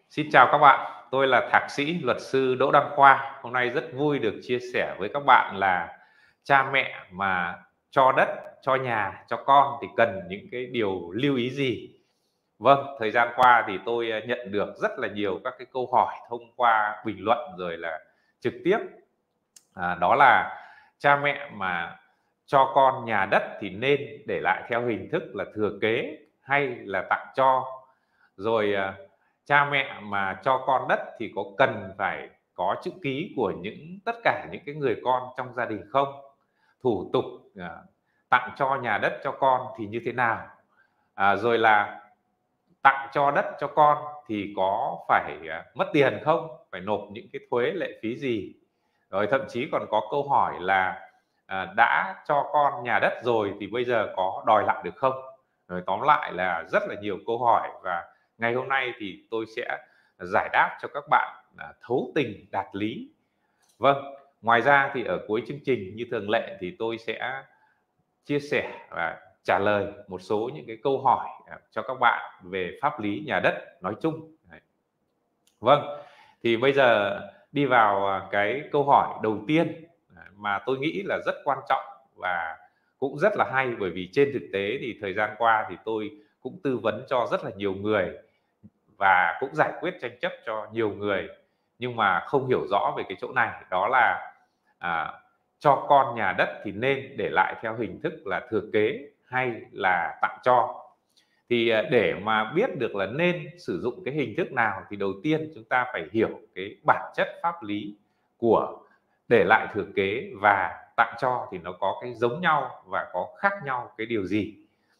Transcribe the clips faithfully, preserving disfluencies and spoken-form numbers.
Xin chào các bạn, tôi là Thạc sĩ luật sư Đỗ Đăng Khoa. Hôm nay rất vui được chia sẻ với các bạn là cha mẹ mà cho đất, cho nhà, cho con thì cần những cái điều lưu ý gì. Vâng, thời gian qua thì tôi à, nhận được rất là nhiều các cái câu hỏi thông qua bình luận rồi là trực tiếp. À, đó là cha mẹ mà cho con nhà đất thì nên để lại theo hình thức là thừa kế hay là tặng cho. Rồi à, cha mẹ mà cho con đất thì có cần phải có chữ ký của những tất cả những cái người con trong gia đình không? Thủ tục à, tặng cho nhà đất cho con thì như thế nào? À, rồi là tặng cho đất cho con thì có phải à, mất tiền không? Phải nộp những cái thuế lệ phí gì? Rồi thậm chí còn có câu hỏi là à, đã cho con nhà đất rồi thì bây giờ có đòi lại được không? Rồi tóm lại là rất là nhiều câu hỏi, và ngày hôm nay thì tôi sẽ giải đáp cho các bạn à, thấu tình đạt lý. Vâng, ngoài ra thì ở cuối chương trình như thường lệ thì tôi sẽ chia sẻ và trả lời một số những cái câu hỏi à, cho các bạn về pháp lý nhà đất nói chung. Đấy. Vâng, thì bây giờ đi vào à, cái câu hỏi đầu tiên à, mà tôi nghĩ là rất quan trọng và cũng rất là hay, bởi vì trên thực tế thì thời gian qua thì tôi cũng tư vấn cho rất là nhiều người và cũng giải quyết tranh chấp cho nhiều người, nhưng mà không hiểu rõ về cái chỗ này, đó là à, cho con nhà đất thì nên để lại theo hình thức là thừa kế hay là tặng cho. Thì à, để mà biết được là nên sử dụng cái hình thức nào thì đầu tiên chúng ta phải hiểu cái bản chất pháp lý của để lại thừa kế và tặng cho thì nó có cái giống nhau và có khác nhau cái điều gì.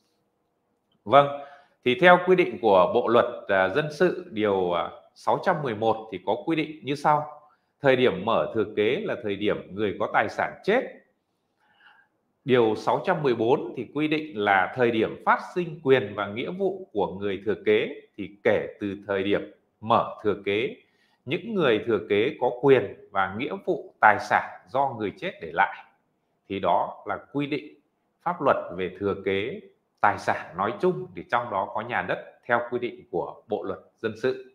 Vâng, thì theo quy định của Bộ luật à, dân sự điều à, sáu trăm mười một thì có quy định như sau: thời điểm mở thừa kế là thời điểm người có tài sản chết. Điều sáu trăm mười bốn thì quy định là thời điểm phát sinh quyền và nghĩa vụ của người thừa kế thì kể từ thời điểm mở thừa kế, những người thừa kế có quyền và nghĩa vụ tài sản do người chết để lại. Thì đó là quy định pháp luật về thừa kế tài sản nói chung, thì trong đó có nhà đất theo quy định của Bộ luật dân sự.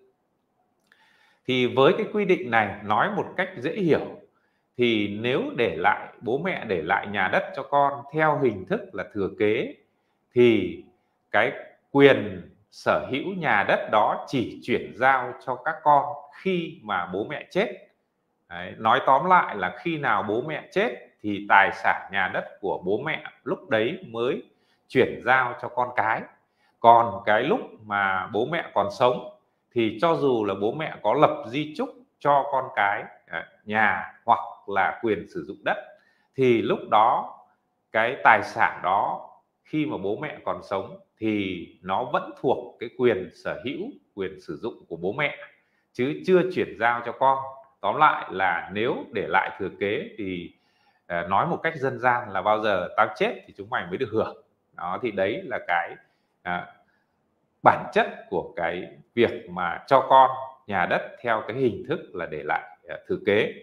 Thì với cái quy định này nói một cách dễ hiểu, thì nếu để lại bố mẹ để lại nhà đất cho con theo hình thức là thừa kế thì cái quyền sở hữu nhà đất đó chỉ chuyển giao cho các con khi mà bố mẹ chết. Đấy, nói tóm lại là khi nào bố mẹ chết thì tài sản nhà đất của bố mẹ lúc đấy mới chuyển giao cho con cái. Còn cái lúc mà bố mẹ còn sống thì cho dù là bố mẹ có lập di chúc cho con cái à, nhà hoặc là quyền sử dụng đất, thì lúc đó cái tài sản đó khi mà bố mẹ còn sống thì nó vẫn thuộc cái quyền sở hữu, quyền sử dụng của bố mẹ, chứ chưa chuyển giao cho con. Tóm lại là nếu để lại thừa kế thì à, nói một cách dân gian là bao giờ tao chết thì chúng mày mới được hưởng. Đó, thì đấy là cái à, bản chất của cái việc mà cho con nhà đất theo cái hình thức là để lại à, thừa kế.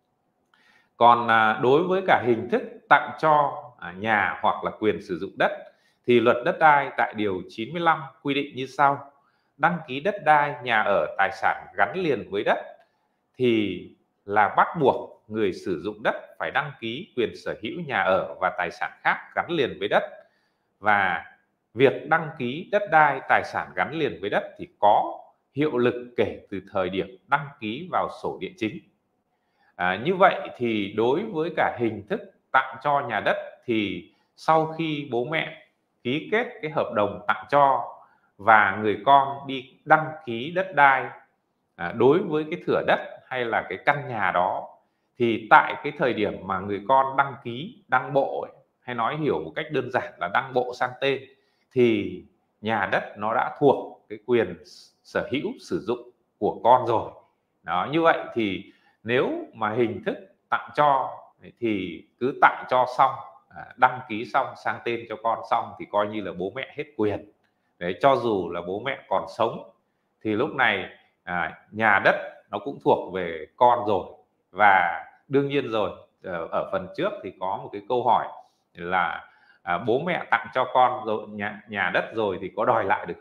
Còn à, đối với cả hình thức tặng cho à, nhà hoặc là quyền sử dụng đất thì luật đất đai tại điều chín mươi lăm quy định như sau: đăng ký đất đai, nhà ở, tài sản gắn liền với đất thì là bắt buộc người sử dụng đất phải đăng ký quyền sở hữu nhà ở và tài sản khác gắn liền với đất. Và việc đăng ký đất đai, tài sản gắn liền với đất thì có hiệu lực kể từ thời điểm đăng ký vào sổ địa chính. À, như vậy thì đối với cả hình thức tặng cho nhà đất thì sau khi bố mẹ ký kết cái hợp đồng tặng cho và người con đi đăng ký đất đai à, đối với cái thửa đất hay là cái căn nhà đó, thì tại cái thời điểm mà người con đăng ký đăng bộ ấy, hay nói hiểu một cách đơn giản là đăng bộ sang tên, thì nhà đất nó đã thuộc cái quyền sở hữu sử dụng của con rồi. Đó, như vậy thì nếu mà hình thức tặng cho thì cứ tặng cho xong à, đăng ký xong sang tên cho con xong thì coi như là bố mẹ hết quyền. Đấy, cho dù là bố mẹ còn sống thì lúc này à, nhà đất nó cũng thuộc về con rồi. Và đương nhiên rồi, ở, ở phần trước thì có một cái câu hỏi là à, bố mẹ tặng cho con rồi nhà, nhà đất rồi thì có đòi lại được không.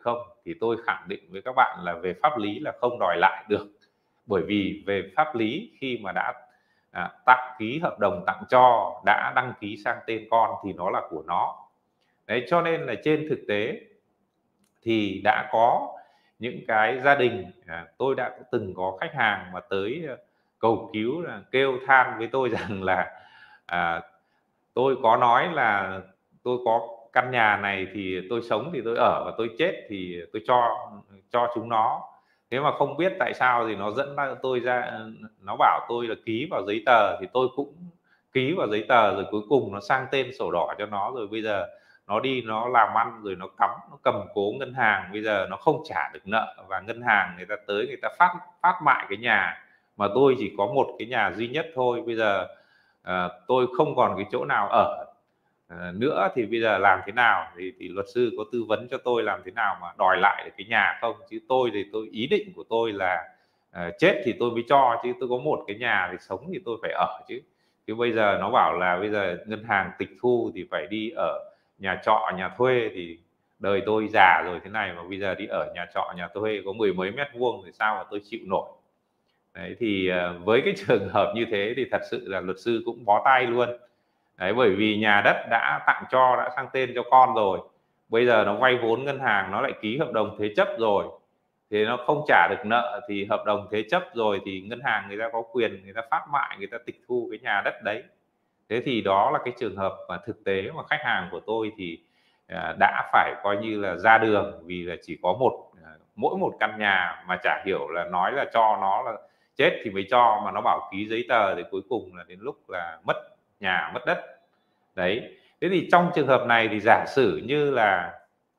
thì tôi khẳng định với các bạn là về pháp lý là không đòi lại được. Bởi vì về pháp lý khi mà đã à, tặng ký hợp đồng tặng cho, đã đăng ký sang tên con thì nó là của nó. Đấy, cho nên là trên thực tế thì đã có những cái gia đình, à, tôi đã từng có khách hàng mà tới cầu cứu là kêu than với tôi rằng là à, tôi có nói là tôi có căn nhà này thì tôi sống thì tôi ở, và tôi chết thì tôi cho cho chúng nó. Thế mà không biết tại sao thì nó dẫn tôi ra, nó bảo tôi là ký vào giấy tờ thì tôi cũng ký vào giấy tờ, rồi cuối cùng nó sang tên sổ đỏ cho nó, rồi bây giờ nó đi nó làm ăn rồi nó cắm nó cầm cố ngân hàng, bây giờ nó không trả được nợ và ngân hàng người ta tới người ta phát phát mại cái nhà, mà tôi chỉ có một cái nhà duy nhất thôi. Bây giờ à, tôi không còn cái chỗ nào ở à, nữa thì bây giờ làm thế nào, thì, thì luật sư có tư vấn cho tôi làm thế nào mà đòi lại được cái nhà không. Chứ tôi thì tôi ý định của tôi là à, chết thì tôi mới cho, chứ tôi có một cái nhà thì sống thì tôi phải ở chứ. Chứ bây giờ nó bảo là bây giờ ngân hàng tịch thu thì phải đi ở nhà trọ nhà thuê, thì đời tôi già rồi thế này mà bây giờ đi ở nhà trọ nhà thuê có mười mấy mét vuông thì sao mà tôi chịu nổi. Đấy, thì với cái trường hợp như thế thì thật sự là luật sư cũng bó tay luôn. Đấy, bởi vì nhà đất đã tặng cho, đã sang tên cho con rồi, bây giờ nó vay vốn ngân hàng, nó lại ký hợp đồng thế chấp rồi thì nó không trả được nợ, thì hợp đồng thế chấp rồi thì ngân hàng người ta có quyền người ta phát mại, người ta tịch thu cái nhà đất đấy. Thế thì đó là cái trường hợp mà thực tế mà khách hàng của tôi thì à, đã phải coi như là ra đường, vì là chỉ có một à, mỗi một căn nhà mà chả hiểu là nói là cho nó là chết thì mới cho, mà nó bảo ký giấy tờ thì cuối cùng là đến lúc là mất nhà mất đất. Đấy, thế thì trong trường hợp này thì giả sử như là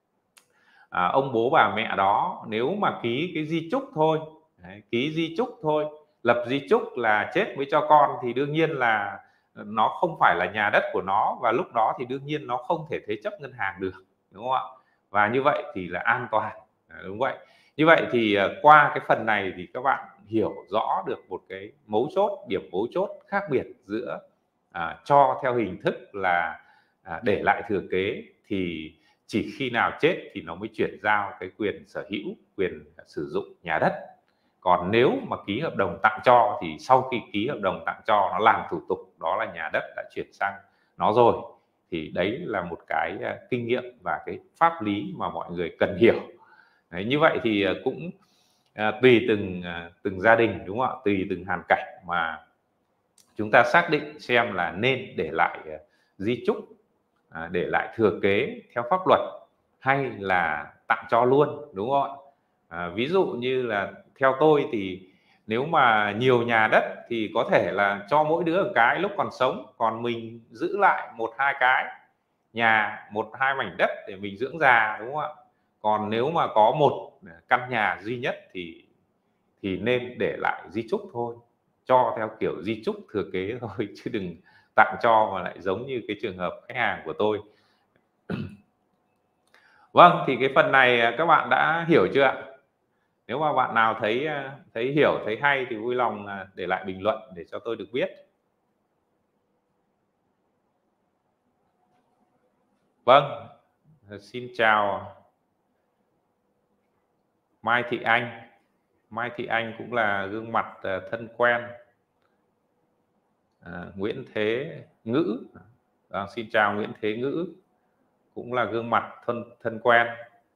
à, ông bố bà mẹ đó nếu mà ký cái di chúc thôi, đấy, ký di chúc thôi, lập di chúc là chết mới cho con, thì đương nhiên là nó không phải là nhà đất của nó, và lúc đó thì đương nhiên nó không thể thế chấp ngân hàng được, đúng không ạ? Và như vậy thì là an toàn. À, đúng vậy. Như vậy thì qua cái phần này thì các bạn hiểu rõ được một cái mấu chốt, điểm mấu chốt khác biệt giữa à, cho theo hình thức là à, để lại thừa kế, thì chỉ khi nào chết thì nó mới chuyển giao cái quyền sở hữu, quyền sử dụng nhà đất. Còn nếu mà ký hợp đồng tặng cho thì sau khi ký hợp đồng tặng cho, nó làm thủ tục đó là nhà đất đã chuyển sang nó rồi, thì đấy là một cái kinh nghiệm và cái pháp lý mà mọi người cần hiểu. Đấy, như vậy thì cũng à, tùy từng à, từng gia đình, đúng không ạ, tùy từng hoàn cảnh mà chúng ta xác định xem là nên để lại di chúc, à, để lại thừa kế theo pháp luật hay là tặng cho luôn, đúng không ạ? À, ví dụ như là theo tôi thì nếu mà nhiều nhà đất thì có thể là cho mỗi đứa một cái lúc còn sống, còn mình giữ lại một hai cái nhà, một hai mảnh đất để mình dưỡng già, đúng không ạ? Còn nếu mà có một căn nhà duy nhất thì thì nên để lại di chúc thôi, cho theo kiểu di chúc thừa kế thôi, chứ đừng tặng cho mà lại giống như cái trường hợp khách hàng của tôi. Vâng, thì cái phần này các bạn đã hiểu chưa ạ? Nếu mà bạn nào thấy thấy hiểu, thấy hay thì vui lòng để lại bình luận để cho tôi được biết. Vâng, xin chào Mai Thị Anh. Mai Thị Anh cũng là gương mặt thân quen. À, Nguyễn Thế Ngữ. À, xin chào Nguyễn Thế Ngữ, cũng là gương mặt thân thân quen.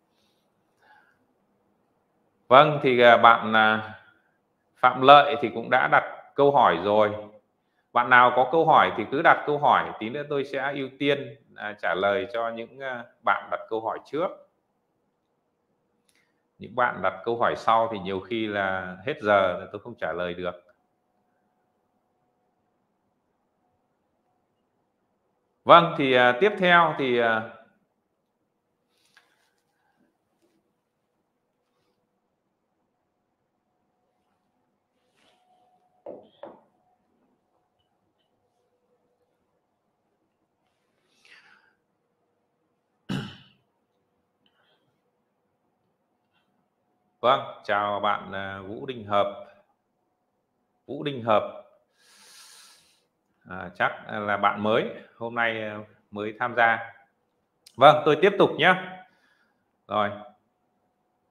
Vâng, thì bạn Phạm Lợi thì cũng đã đặt câu hỏi rồi. Bạn nào có câu hỏi thì cứ đặt câu hỏi, tí nữa tôi sẽ ưu tiên à, trả lời cho những à, bạn đặt câu hỏi trước. Những bạn đặt câu hỏi sau thì nhiều khi là hết giờ là tôi không trả lời được. Vâng, thì à, tiếp theo thì à, vâng, chào bạn à, Vũ Đình Hợp. Vũ Đình Hợp à, chắc là bạn mới, hôm nay mới tham gia. Vâng, tôi tiếp tục nhé. Rồi,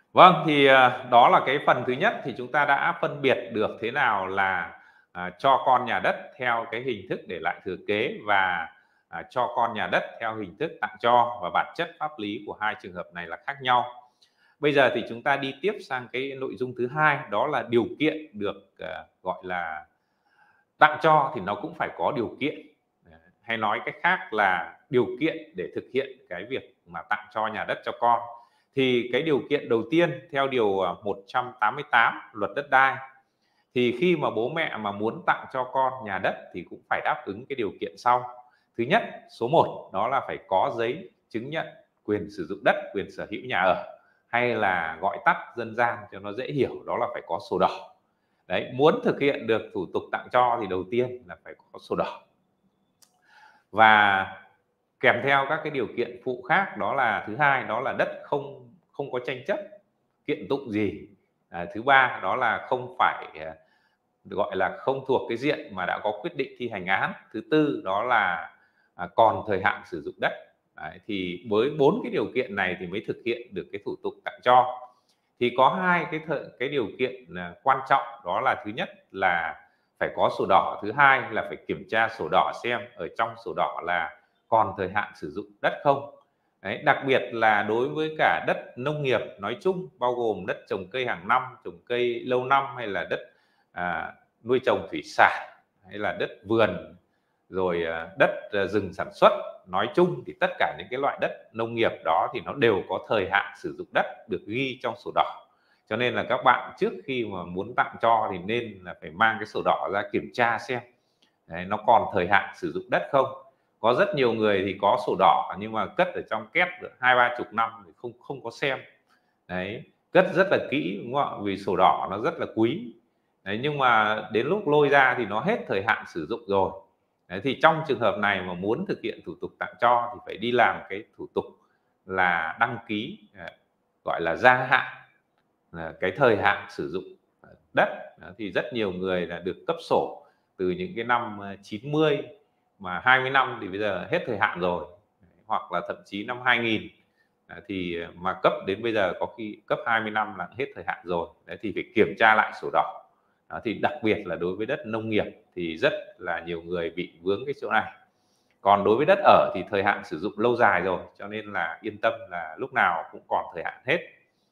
Vâng, thì à, đó là cái phần thứ nhất, thì chúng ta đã phân biệt được thế nào là à, cho con nhà đất theo cái hình thức để lại thừa kế và à, cho con nhà đất theo hình thức tặng cho, và bản chất pháp lý của hai trường hợp này là khác nhau. Bây giờ thì chúng ta đi tiếp sang cái nội dung thứ hai, đó là điều kiện được à, gọi là tặng cho thì nó cũng phải có điều kiện. Hay nói cách khác là điều kiện để thực hiện cái việc mà tặng cho nhà đất cho con. Thì cái điều kiện đầu tiên theo điều à, một trăm tám mươi tám Luật Đất đai, thì khi mà bố mẹ mà muốn tặng cho con nhà đất thì cũng phải đáp ứng cái điều kiện sau. Thứ nhất, số một, đó là phải có giấy chứng nhận quyền sử dụng đất, quyền sở hữu nhà ở, hay là gọi tắt dân gian cho nó dễ hiểu, đó là phải có sổ đỏ. Đấy, muốn thực hiện được thủ tục tặng cho thì đầu tiên là phải có sổ đỏ. Và kèm theo các cái điều kiện phụ khác, đó là thứ hai, đó là đất không không có tranh chấp kiện tụng gì. À, thứ ba, đó là không phải à, gọi là không thuộc cái diện mà đã có quyết định thi hành án. Thứ tư, đó là à, còn thời hạn sử dụng đất. Đấy, thì với bốn cái điều kiện này thì mới thực hiện được cái thủ tục tặng cho. Thì có hai cái thời, cái điều kiện là quan trọng, đó là thứ nhất là phải có sổ đỏ, thứ hai là phải kiểm tra sổ đỏ xem ở trong sổ đỏ là còn thời hạn sử dụng đất không. Đấy, đặc biệt là đối với cả đất nông nghiệp nói chung, bao gồm đất trồng cây hàng năm, trồng cây lâu năm, hay là đất à, nuôi trồng thủy sản, hay là đất vườn, rồi à, đất à, rừng sản xuất nói chung, thì tất cả những cái loại đất nông nghiệp đó thì nó đều có thời hạn sử dụng đất được ghi trong sổ đỏ. Cho nên là các bạn trước khi mà muốn tặng cho thì nên là phải mang cái sổ đỏ ra kiểm tra xem đấy, nó còn thời hạn sử dụng đất không. Có rất nhiều người thì có sổ đỏ nhưng mà cất ở trong két được hai ba chục năm thì không không có xem. Đấy, cất rất là kỹ đúng không ạ, vì sổ đỏ nó rất là quý. Đấy, nhưng mà đến lúc lôi ra thì nó hết thời hạn sử dụng rồi. Đấy, thì trong trường hợp này mà muốn thực hiện thủ tục tặng cho thì phải đi làm cái thủ tục là đăng ký, gọi là gia hạn cái thời hạn sử dụng đất. Thì rất nhiều người là được cấp sổ từ những cái năm chín mươi, mà hai mươi năm thì bây giờ hết thời hạn rồi, hoặc là thậm chí năm hai nghìn thì mà cấp đến bây giờ có khi cấp hai mươi năm là hết thời hạn rồi. Đấy, thì phải kiểm tra lại sổ đỏ. Đó, thì đặc biệt là đối với đất nông nghiệp thì rất là nhiều người bị vướng cái chỗ này. Còn đối với đất ở thì thời hạn sử dụng lâu dài rồi, cho nên là yên tâm là lúc nào cũng còn thời hạn hết.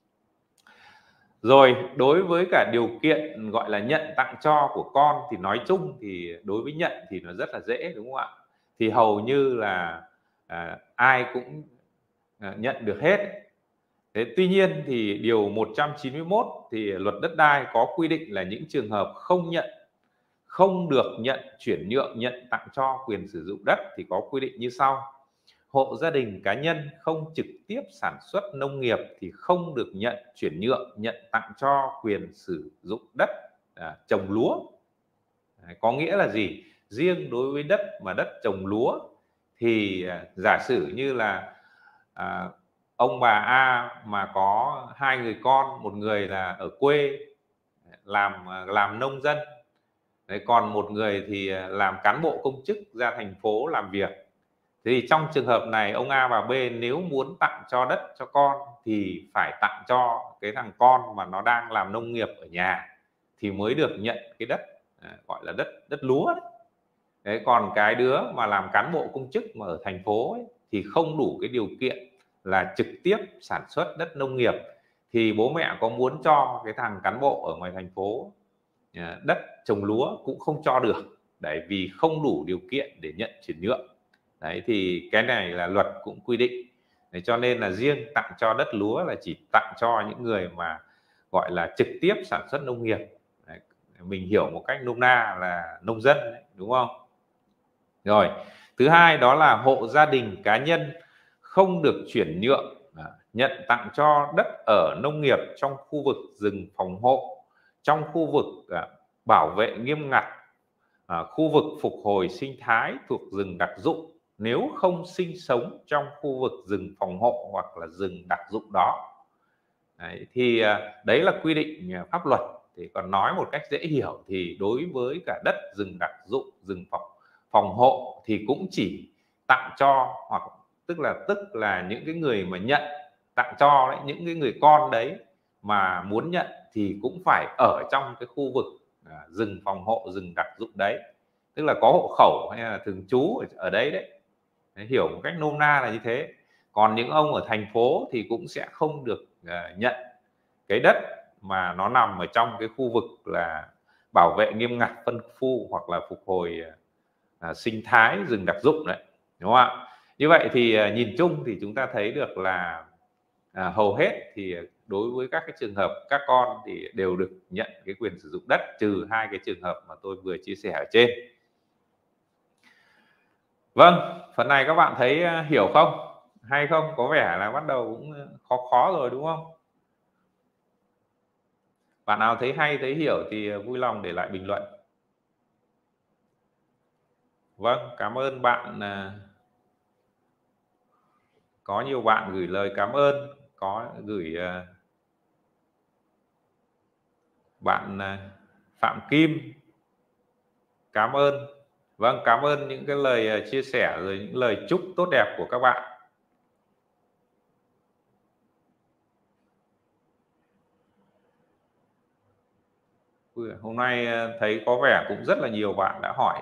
Rồi, đối với cả điều kiện gọi là nhận tặng cho của con thì nói chung thì đối với nhận thì nó rất là dễ đúng không ạ? Thì hầu như là à, ai cũng à, nhận được hết. Thế tuy nhiên thì điều một trăm chín mươi mốt thì Luật Đất đai có quy định là những trường hợp không nhận, không được nhận chuyển nhượng, nhận tặng cho quyền sử dụng đất thì có quy định như sau. Hộ gia đình cá nhân không trực tiếp sản xuất nông nghiệp thì không được nhận chuyển nhượng, nhận tặng cho quyền sử dụng đất à, trồng lúa. Đấy, có nghĩa là gì? Riêng đối với đất mà đất trồng lúa thì à, giả sử như là à, ông bà A mà có hai người con, một người là ở quê làm à, làm nông dân, đấy, còn một người thì à, làm cán bộ công chức ra thành phố làm việc. Thì trong trường hợp này ông A và B nếu muốn tặng cho đất cho con thì phải tặng cho cái thằng con mà nó đang làm nông nghiệp ở nhà thì mới được nhận cái đất à, gọi là đất đất lúa đấy. Đấy, còn cái đứa mà làm cán bộ công chức mà ở thành phố ấy, thì không đủ cái điều kiện là trực tiếp sản xuất đất nông nghiệp, thì bố mẹ có muốn cho cái thằng cán bộ ở ngoài thành phố à, đất trồng lúa cũng không cho được, đấy, vì không đủ điều kiện để nhận chuyển nhượng. Đấy, thì cái này là luật cũng quy định. Đấy, cho nên là riêng tặng cho đất lúa là chỉ tặng cho những người mà gọi là trực tiếp sản xuất nông nghiệp. Đấy, mình hiểu một cách nôm na là nông dân đấy, đúng không? Rồi, thứ hai đó là hộ gia đình cá nhân không được chuyển nhượng, à, nhận tặng cho đất ở nông nghiệp trong khu vực rừng phòng hộ, trong khu vực à, bảo vệ nghiêm ngặt, à, khu vực phục hồi sinh thái thuộc rừng đặc dụng nếu không sinh sống trong khu vực rừng phòng hộ hoặc là rừng đặc dụng đó. Đấy, thì à, đấy là quy định à, pháp luật. Thì còn nói một cách dễ hiểu thì đối với cả đất rừng đặc dụng, rừng phòng phòng hộ thì cũng chỉ tặng cho, hoặc tức là tức là những cái người mà nhận tặng cho đấy, những cái người con đấy mà muốn nhận thì cũng phải ở trong cái khu vực à, rừng phòng hộ, rừng đặc dụng đấy, tức là có hộ khẩu hay là thường trú ở, ở đấy đấy. Đấy, hiểu một cách nôm na là như thế. Còn những ông ở thành phố thì cũng sẽ không được à, nhận cái đất mà nó nằm ở trong cái khu vực là bảo vệ nghiêm ngặt, phân khu hoặc là phục hồi à, sinh thái rừng đặc dụng đấy, đúng không ạ? Như vậy thì à, nhìn chung thì chúng ta thấy được là à, hầu hết thì đối với các cái trường hợp các con thì đều được nhận cái quyền sử dụng đất, trừ hai cái trường hợp mà tôi vừa chia sẻ ở trên. Vâng, phần này các bạn thấy à, hiểu không? Hay không? Có vẻ là bắt đầu cũng khó khó rồi đúng không? Bạn nào thấy hay, thấy hiểu thì vui lòng để lại bình luận. Vâng, cảm ơn bạn. À, có nhiều bạn gửi lời cảm ơn, có gửi à, bạn à, Phạm Kim, cảm ơn. Vâng, cảm ơn những cái lời à, chia sẻ rồi những lời chúc tốt đẹp của các bạn. Hôm nay à, thấy có vẻ cũng rất là nhiều bạn đã hỏi.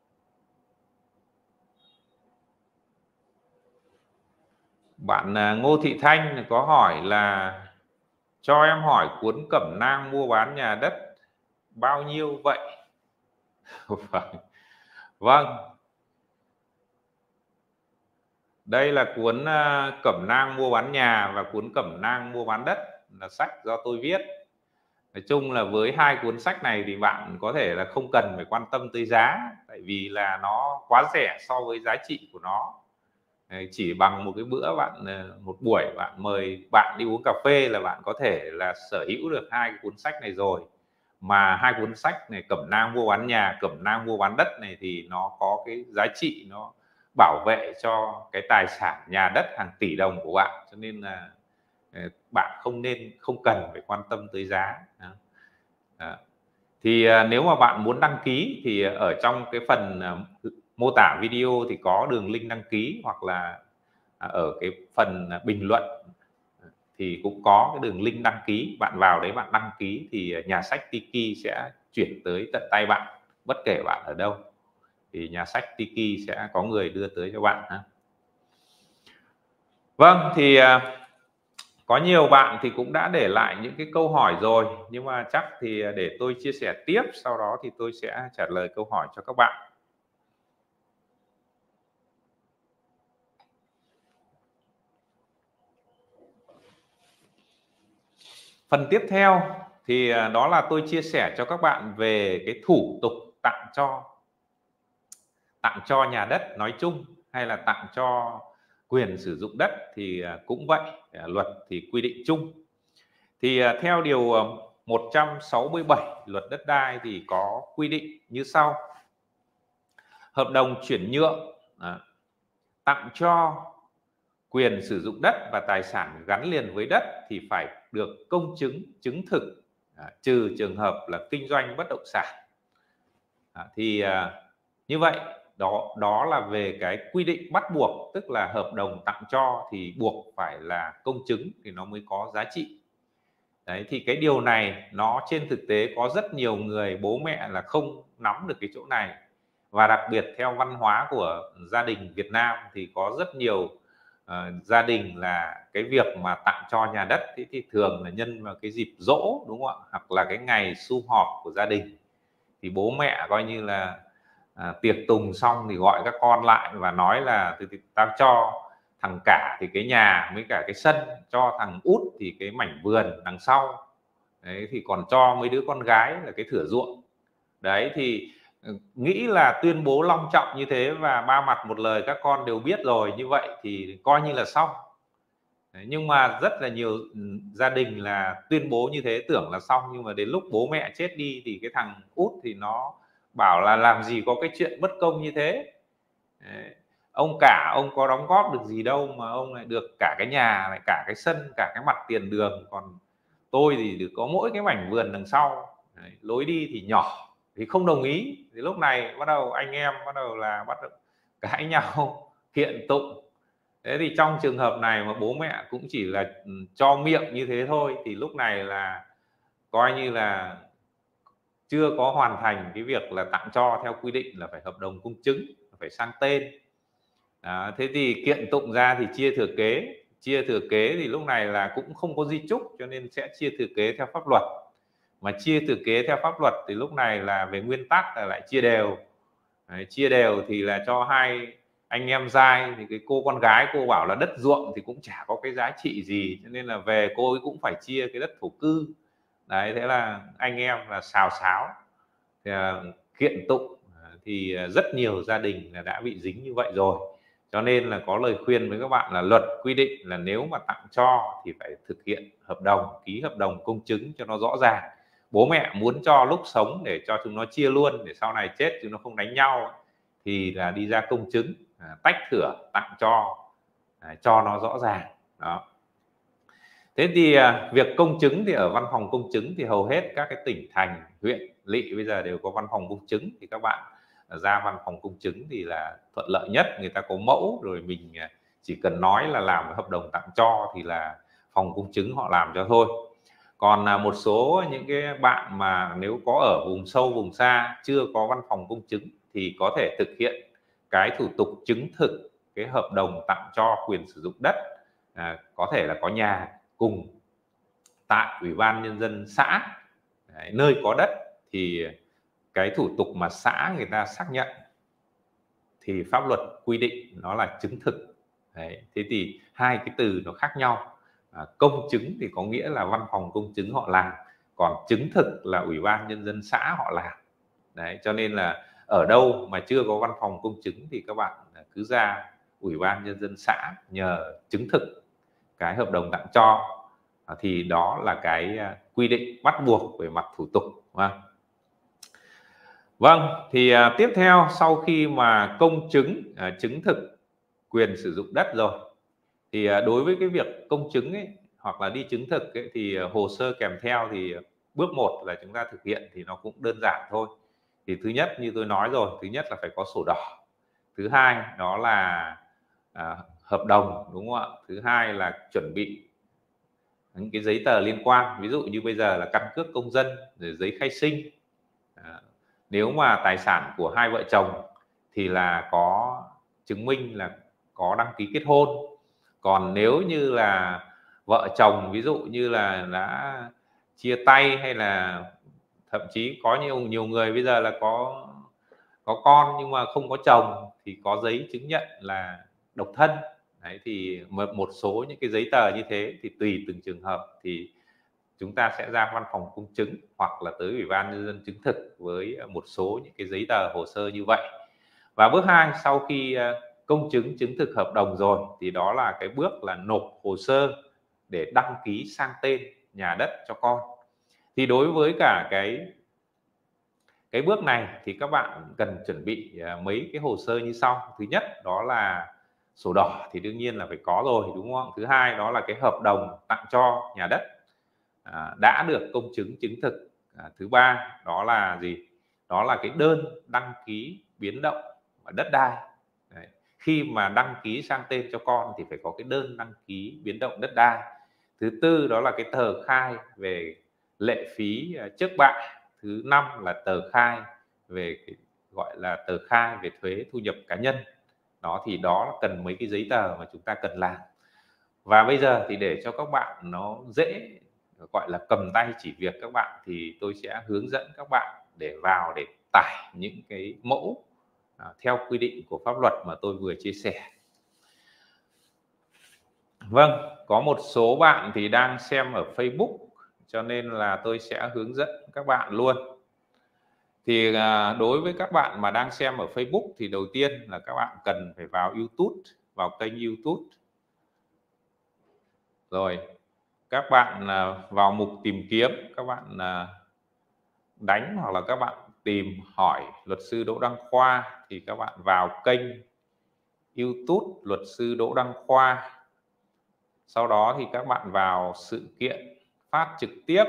Bạn à, Ngô Thị Thanh có hỏi là cho em hỏi cuốn cẩm nang mua bán nhà đất bao nhiêu vậy? Vâng. Vâng, đây là cuốn à, cẩm nang mua bán nhà và cuốn cẩm nang mua bán đất, là sách do tôi viết. Nói chung là với hai cuốn sách này thì bạn có thể là không cần phải quan tâm tới giá, tại vì là nó quá rẻ so với giá trị của nó. Chỉ bằng một cái bữa bạn một buổi bạn mời bạn đi uống cà phê là bạn có thể là sở hữu được hai cái cuốn sách này rồi. Mà hai cuốn sách này, cẩm nang mua bán nhà, cẩm nang mua bán đất này, thì nó có cái giá trị, nó bảo vệ cho cái tài sản nhà đất hàng tỷ đồng của bạn, cho nên là bạn không nên không cần phải quan tâm tới giá. Đó. Thì nếu mà bạn muốn đăng ký thì ở trong cái phần mô tả video thì có đường link đăng ký, hoặc là ở cái phần bình luận thì cũng có cái đường link đăng ký. Bạn vào đấy bạn đăng ký thì nhà sách Tiki sẽ chuyển tới tận tay bạn, bất kể bạn ở đâu thì nhà sách Tiki sẽ có người đưa tới cho bạn. Vâng, thì có nhiều bạn thì cũng đã để lại những cái câu hỏi rồi, nhưng mà chắc thì để tôi chia sẻ tiếp, sau đó thì tôi sẽ trả lời câu hỏi cho các bạn. Phần tiếp theo thì đó là tôi chia sẻ cho các bạn về cái thủ tục tặng cho tặng cho nhà đất nói chung, hay là tặng cho quyền sử dụng đất thì cũng vậy. Luật thì quy định chung. Thì theo điều một trăm sáu mươi bảy luật đất đai thì có quy định như sau: hợp đồng chuyển nhượng à, tặng cho quyền sử dụng đất và tài sản gắn liền với đất thì phải được công chứng chứng thực, à, trừ trường hợp là kinh doanh bất động sản. À, thì à, như vậy đó đó là về cái quy định bắt buộc, tức là hợp đồng tặng cho thì buộc phải là công chứng thì nó mới có giá trị. Đấy, thì cái điều này nó trên thực tế có rất nhiều người bố mẹ là không nắm được cái chỗ này, và đặc biệt theo văn hóa của gia đình Việt Nam thì có rất nhiều uh, gia đình là cái việc mà tặng cho nhà đất thì, thì thường là nhân vào cái dịp giỗ, đúng không ạ, hoặc là cái ngày sum họp của gia đình, thì bố mẹ coi như là à, tiệc tùng xong thì gọi các con lại và nói là thì, thì tao cho thằng cả thì cái nhà với cả cái sân, cho thằng út thì cái mảnh vườn đằng sau, đấy, thì còn cho mấy đứa con gái là cái thửa ruộng. Đấy thì nghĩ là tuyên bố long trọng như thế và ba mặt một lời các con đều biết rồi, như vậy thì coi như là xong. Đấy, nhưng mà rất là nhiều gia đình là tuyên bố như thế tưởng là xong, nhưng mà đến lúc bố mẹ chết đi thì cái thằng út thì nó bảo là làm gì có cái chuyện bất công như thế. Đấy, ông cả ông có đóng góp được gì đâu mà ông lại được cả cái nhà lại cả cái sân, cả cái mặt tiền đường, còn tôi thì được có mỗi cái mảnh vườn đằng sau. Đấy, lối đi thì nhỏ thì không đồng ý, thì lúc này bắt đầu anh em bắt đầu là bắt đầu cãi nhau kiện tụng. Thế thì trong trường hợp này mà bố mẹ cũng chỉ là cho miệng như thế thôi thì lúc này là coi như là chưa có hoàn thành cái việc là tặng cho theo quy định là phải hợp đồng công chứng, phải sang tên. Đó, thế thì kiện tụng ra thì chia thừa kế, chia thừa kế thì lúc này là cũng không có di chúc cho nên sẽ chia thừa kế theo pháp luật. Mà chia thừa kế theo pháp luật thì lúc này là về nguyên tắc là lại chia đều. Đấy, chia đều thì là cho hai anh em giai, thì cái cô con gái cô bảo là đất ruộng thì cũng chả có cái giá trị gì, cho nên là về cô ấy cũng phải chia cái đất thổ cư. Đấy, thế là anh em là xào xáo thì, à, kiện tụng thì rất nhiều gia đình là đã bị dính như vậy rồi. Cho nên là có lời khuyên với các bạn là luật quy định là nếu mà tặng cho thì phải thực hiện hợp đồng, ký hợp đồng công chứng cho nó rõ ràng. Bố mẹ muốn cho lúc sống để cho chúng nó chia luôn, để sau này chết chúng nó không đánh nhau thì là đi ra công chứng, à, tách thửa tặng cho, à, cho nó rõ ràng. Đó. Thế thì à, việc công chứng thì ở văn phòng công chứng thì hầu hết các cái tỉnh thành, huyện, lỵ bây giờ đều có văn phòng công chứng, thì các bạn ra văn phòng công chứng thì là thuận lợi nhất, người ta có mẫu rồi mình chỉ cần nói là làm hợp đồng tặng cho thì là phòng công chứng họ làm cho thôi. Còn là một số những cái bạn mà nếu có ở vùng sâu vùng xa chưa có văn phòng công chứng thì có thể thực hiện cái thủ tục chứng thực cái hợp đồng tặng cho quyền sử dụng đất, à, có thể là có nhà cùng tại ủy ban nhân dân xã. Đấy, nơi có đất thì cái thủ tục mà xã người ta xác nhận thì pháp luật quy định nó là chứng thực. Đấy, thế thì hai cái từ nó khác nhau. À, công chứng thì có nghĩa là văn phòng công chứng họ làm, còn chứng thực là ủy ban nhân dân xã họ làm. Đấy, cho nên là ở đâu mà chưa có văn phòng công chứng thì các bạn cứ ra ủy ban nhân dân xã nhờ chứng thực cái hợp đồng tặng cho, à, thì đó là cái quy định bắt buộc về mặt thủ tục. Vâng, thì à, tiếp theo sau khi mà công chứng à, chứng thực quyền sử dụng đất rồi thì à, đối với cái việc công chứng ấy, hoặc là đi chứng thực ấy, thì à, hồ sơ kèm theo thì bước một là chúng ta thực hiện thì nó cũng đơn giản thôi. Thì thứ nhất như tôi nói rồi, thứ nhất là phải có sổ đỏ, thứ hai đó là à, hợp đồng, đúng không ạ? Thứ hai là chuẩn bị những cái giấy tờ liên quan, ví dụ như bây giờ là căn cước công dân, rồi giấy khai sinh. À, nếu mà tài sản của hai vợ chồng thì là có chứng minh là có đăng ký kết hôn. Còn nếu như là vợ chồng ví dụ như là đã chia tay, hay là thậm chí có nhiều nhiều người bây giờ là có có con nhưng mà không có chồng thì có giấy chứng nhận là độc thân. Đấy, thì một một số những cái giấy tờ như thế thì tùy từng trường hợp thì chúng ta sẽ ra văn phòng công chứng hoặc là tới ủy ban nhân dân chứng thực với một số những cái giấy tờ hồ sơ như vậy. Và bước hai, sau khi công chứng chứng thực hợp đồng rồi thì đó là cái bước là nộp hồ sơ để đăng ký sang tên nhà đất cho con. Thì đối với cả cái cái bước này thì các bạn cần chuẩn bị mấy cái hồ sơ như sau. Thứ nhất đó là sổ đỏ thì đương nhiên là phải có rồi, đúng không? Thứ hai đó là cái hợp đồng tặng cho nhà đất à, đã được công chứng chứng thực. À, thứ ba đó là gì? Đó là cái đơn đăng ký biến động đất đai. Đấy. Khi mà đăng ký sang tên cho con thì phải có cái đơn đăng ký biến động đất đai. Thứ tư đó là cái tờ khai về lệ phí trước bạ. Thứ năm là tờ khai về cái gọi là tờ khai về thuế thu nhập cá nhân. Đó thì đó cần mấy cái giấy tờ mà chúng ta cần làm. Và bây giờ thì để cho các bạn nó dễ gọi là cầm tay chỉ việc các bạn thì tôi sẽ hướng dẫn các bạn để vào để tải những cái mẫu à, theo quy định của pháp luật mà tôi vừa chia sẻ. Vâng, có một số bạn thì đang xem ở Facebook cho nên là tôi sẽ hướng dẫn các bạn luôn. Thì à, đối với các bạn mà đang xem ở Facebook thì đầu tiên là các bạn cần phải vào YouTube, vào kênh YouTube. Rồi các bạn à, vào mục tìm kiếm, các bạn à, đánh hoặc là các bạn tìm hỏi luật sư Đỗ Đăng Khoa thì các bạn vào kênh YouTube luật sư Đỗ Đăng Khoa. Sau đó thì các bạn vào sự kiện phát trực tiếp.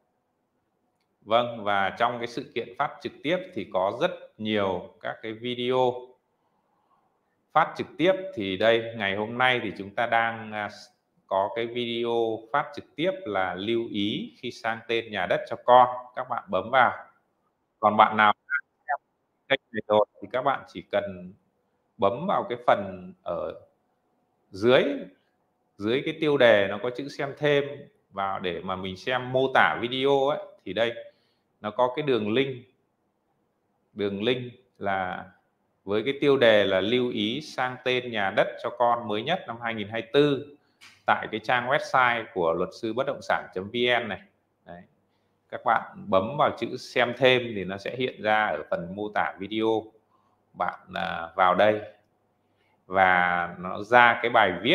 Vâng, và trong cái sự kiện phát trực tiếp thì có rất nhiều các cái video phát trực tiếp thì đây, ngày hôm nay thì chúng ta đang à, có cái video phát trực tiếp là lưu ý khi sang tên nhà đất cho con, các bạn bấm vào. Còn bạn nào đã xem kênh này rồi thì các bạn chỉ cần bấm vào cái phần ở dưới dưới cái tiêu đề nó có chữ xem thêm vào để mà mình xem mô tả video ấy, thì đây nó có cái đường link đường link là với cái tiêu đề là lưu ý sang tên nhà đất cho con mới nhất năm hai nghìn không trăm hai mươi tư tại cái trang website của luật sư bất động sản.vn này. Đấy. Các bạn bấm vào chữ xem thêm thì nó sẽ hiện ra ở phần mô tả video. Bạn à, vào đây và nó ra cái bài viết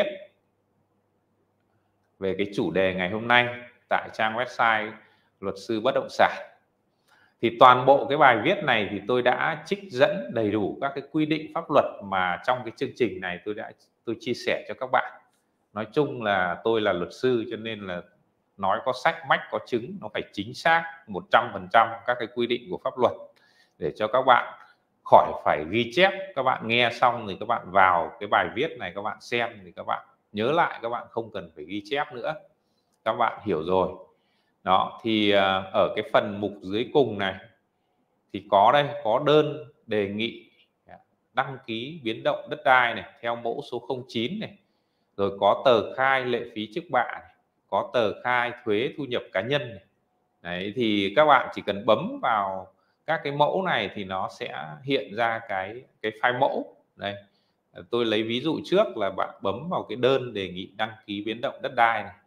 về cái chủ đề ngày hôm nay tại trang website luật sư bất động sản. Thì toàn bộ cái bài viết này thì tôi đã trích dẫn đầy đủ các cái quy định pháp luật mà trong cái chương trình này tôi đã tôi chia sẻ cho các bạn. Nói chung là tôi là luật sư cho nên là nói có sách mách có chứng, nó phải chính xác một trăm phần trăm các cái quy định của pháp luật để cho các bạn khỏi phải ghi chép. Các bạn nghe xong thì các bạn vào cái bài viết này các bạn xem thì các bạn nhớ lại, các bạn không cần phải ghi chép nữa, các bạn hiểu rồi. Đó thì ở cái phần mục dưới cùng này thì có đây, có đơn đề nghị đăng ký biến động đất đai này theo mẫu số không chín này, rồi có tờ khai lệ phí trước bạ này, có tờ khai thuế thu nhập cá nhân này. Đấy thì các bạn chỉ cần bấm vào các cái mẫu này thì nó sẽ hiện ra cái cái file mẫu. Đây tôi lấy ví dụ trước là bạn bấm vào cái đơn đề nghị đăng ký biến động đất đai này.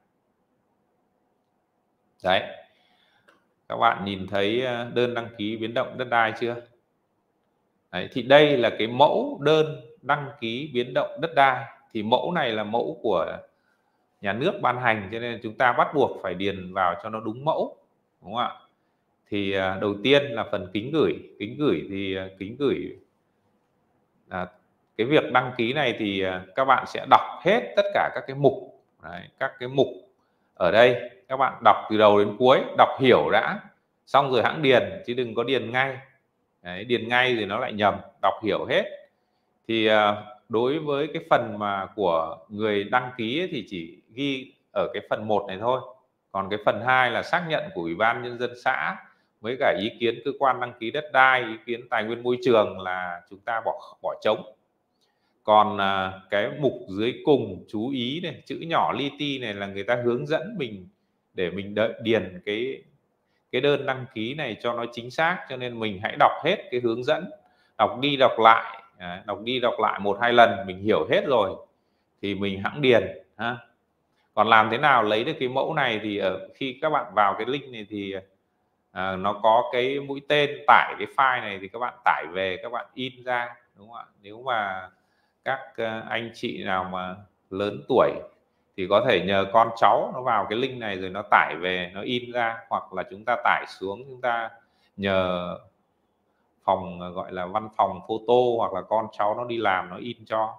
Đấy, các bạn nhìn thấy đơn đăng ký biến động đất đai chưa? Đấy, thì đây là cái mẫu đơn đăng ký biến động đất đai. Thì mẫu này là mẫu của nhà nước ban hành cho nên chúng ta bắt buộc phải điền vào cho nó đúng mẫu, đúng không ạ? Thì đầu tiên là phần kính gửi. Kính gửi thì kính gửi à, cái việc đăng ký này thì các bạn sẽ đọc hết tất cả các cái mục. Đấy, các cái mục ở đây các bạn đọc từ đầu đến cuối, đọc hiểu đã, xong rồi hãng điền chứ đừng có điền ngay. Đấy, điền ngay thì nó lại nhầm, đọc hiểu hết. Thì đối với cái phần mà của người đăng ký ấy, thì chỉ ghi ở cái phần một này thôi. Còn cái phần hai là xác nhận của Ủy ban Nhân dân xã với cả ý kiến cơ quan đăng ký đất đai, ý kiến tài nguyên môi trường là chúng ta bỏ bỏ trống. Còn cái mục dưới cùng chú ý này, chữ nhỏ li ti này là người ta hướng dẫn mình để mình đợi điền cái cái đơn đăng ký này cho nó chính xác, cho nên mình hãy đọc hết cái hướng dẫn, đọc đi đọc lại, à, đọc đi đọc lại một hai lần mình hiểu hết rồi thì mình hãng điền ha. Còn làm thế nào lấy được cái mẫu này thì ở khi các bạn vào cái link này thì à, nó có cái mũi tên tải cái file này thì các bạn tải về, các bạn in ra, đúng không ạ? Nếu mà các anh chị nào mà lớn tuổi thì có thể nhờ con cháu nó vào cái link này rồi nó tải về, nó in ra, hoặc là chúng ta tải xuống, chúng ta nhờ phòng gọi là văn phòng photo hoặc là con cháu nó đi làm nó in cho.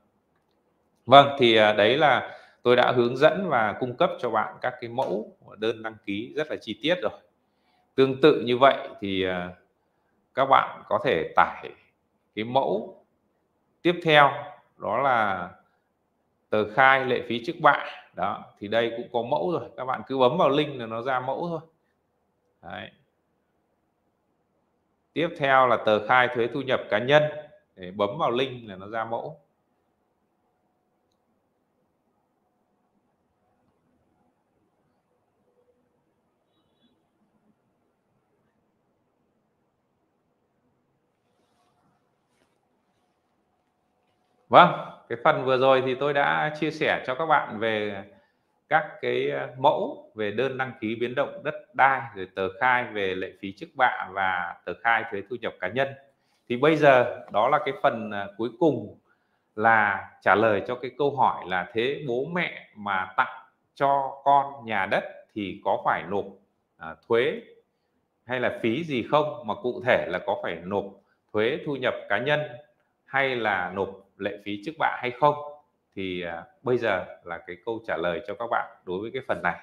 Vâng, thì đấy là tôi đã hướng dẫn và cung cấp cho bạn các cái mẫu đơn đăng ký rất là chi tiết rồi. Tương tự như vậy thì các bạn có thể tải cái mẫu tiếp theo, đó là tờ khai lệ phí trước bạ. Đó thì đây cũng có mẫu rồi, các bạn cứ bấm vào link là nó ra mẫu thôi. Đấy. Tiếp theo là tờ khai thuế thu nhập cá nhân, để bấm vào link là nó ra mẫu. Vâng, cái phần vừa rồi thì tôi đã chia sẻ cho các bạn về các cái mẫu về đơn đăng ký biến động đất đai, rồi tờ khai về lệ phí trước bạ và tờ khai thuế thu nhập cá nhân. Thì bây giờ đó là cái phần cuối cùng là trả lời cho cái câu hỏi là thế bố mẹ mà tặng cho con nhà đất thì có phải nộp à, thuế hay là phí gì không, mà cụ thể là có phải nộp thuế thu nhập cá nhân hay là nộp lệ phí trước bạ hay không, thì à, bây giờ là cái câu trả lời cho các bạn đối với cái phần này.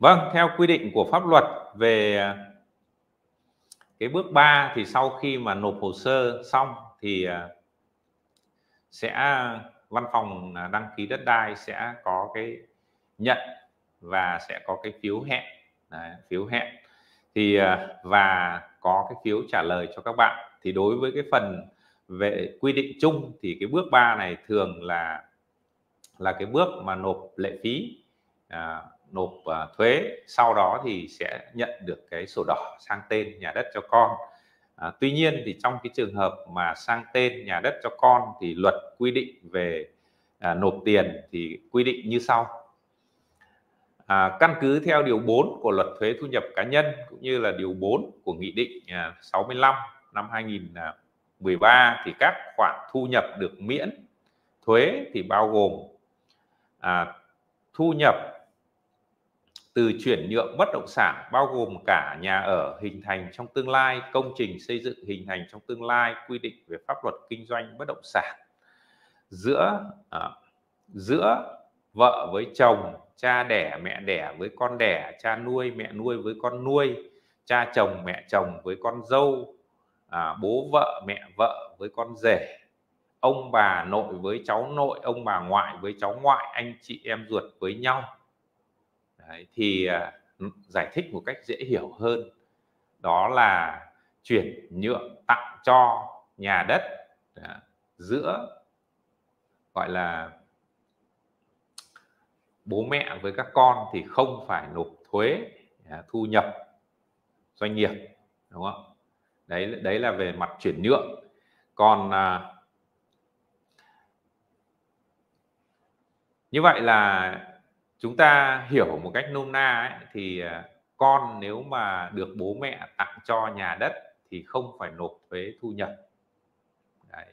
Vâng, theo quy định của pháp luật về cái bước ba thì sau khi mà nộp hồ sơ xong thì sẽ văn phòng đăng ký đất đai sẽ có cái nhận và sẽ có cái phiếu hẹn. Đấy, phiếu hẹn thì và có cái phiếu trả lời cho các bạn. Thì đối với cái phần về quy định chung thì cái bước ba này thường là là cái bước mà nộp lệ phí, à, nộp à, thuế, sau đó thì sẽ nhận được cái sổ đỏ sang tên nhà đất cho con. À, tuy nhiên thì trong cái trường hợp mà sang tên nhà đất cho con thì luật quy định về à, nộp tiền thì quy định như sau. À, căn cứ theo điều bốn của luật thuế thu nhập cá nhân cũng như là điều bốn của nghị định à, sáu mươi lăm năm hai nghìn không trăm mười ba thì các khoản thu nhập được miễn thuế thì bao gồm à, thu nhập từ chuyển nhượng bất động sản, bao gồm cả nhà ở hình thành trong tương lai, công trình xây dựng hình thành trong tương lai, quy định về pháp luật kinh doanh bất động sản, giữa à, giữa vợ với chồng, cha đẻ mẹ đẻ với con đẻ, cha nuôi mẹ nuôi với con nuôi, cha chồng mẹ chồng với con dâu, à, bố vợ mẹ vợ với con rể, ông bà nội với cháu nội, ông bà ngoại với cháu ngoại, anh chị em ruột với nhau. Đấy, thì à, giải thích một cách dễ hiểu hơn, đó là chuyển nhượng tặng cho nhà đất à, giữa gọi là bố mẹ với các con thì không phải nộp thuế à, thu nhập doanh nghiệp, đúng không? Đấy đấy là về mặt chuyển nhượng. Còn à, như vậy là chúng ta hiểu một cách nôm na ấy, thì à, con nếu mà được bố mẹ tặng cho nhà đất thì không phải nộp thuế thu nhập. Đấy.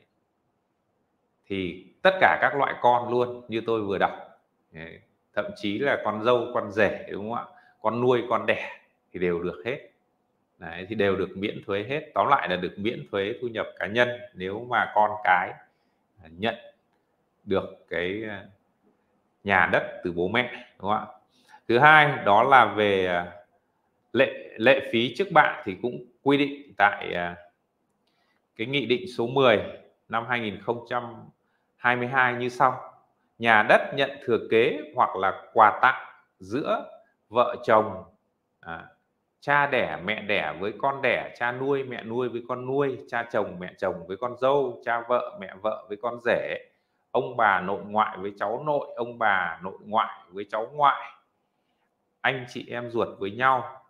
Thì tất cả các loại con luôn như tôi vừa đọc. Đấy. Thậm chí là con dâu, con rể, đúng không ạ? Con nuôi, con đẻ thì đều được hết. Đấy, thì đều được miễn thuế hết. Tóm lại là được miễn thuế thu nhập cá nhân nếu mà con cái nhận được cái nhà đất từ bố mẹ, đúng không ạ? Thứ hai đó là về lệ lệ phí trước bạ thì cũng quy định tại cái nghị định số mười năm hai nghìn không trăm hai mươi hai như sau. Nhà đất nhận thừa kế hoặc là quà tặng giữa vợ chồng, à, cha đẻ mẹ đẻ với con đẻ, cha nuôi mẹ nuôi với con nuôi, cha chồng mẹ chồng với con dâu, cha vợ mẹ vợ với con rể, ông bà nội ngoại với cháu nội, ông bà nội ngoại với cháu ngoại, anh chị em ruột với nhau,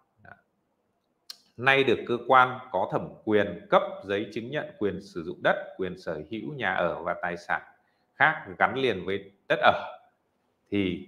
nay được cơ quan có thẩm quyền cấp giấy chứng nhận quyền sử dụng đất, quyền sở hữu nhà ở và tài sản khác gắn liền với đất ở, thì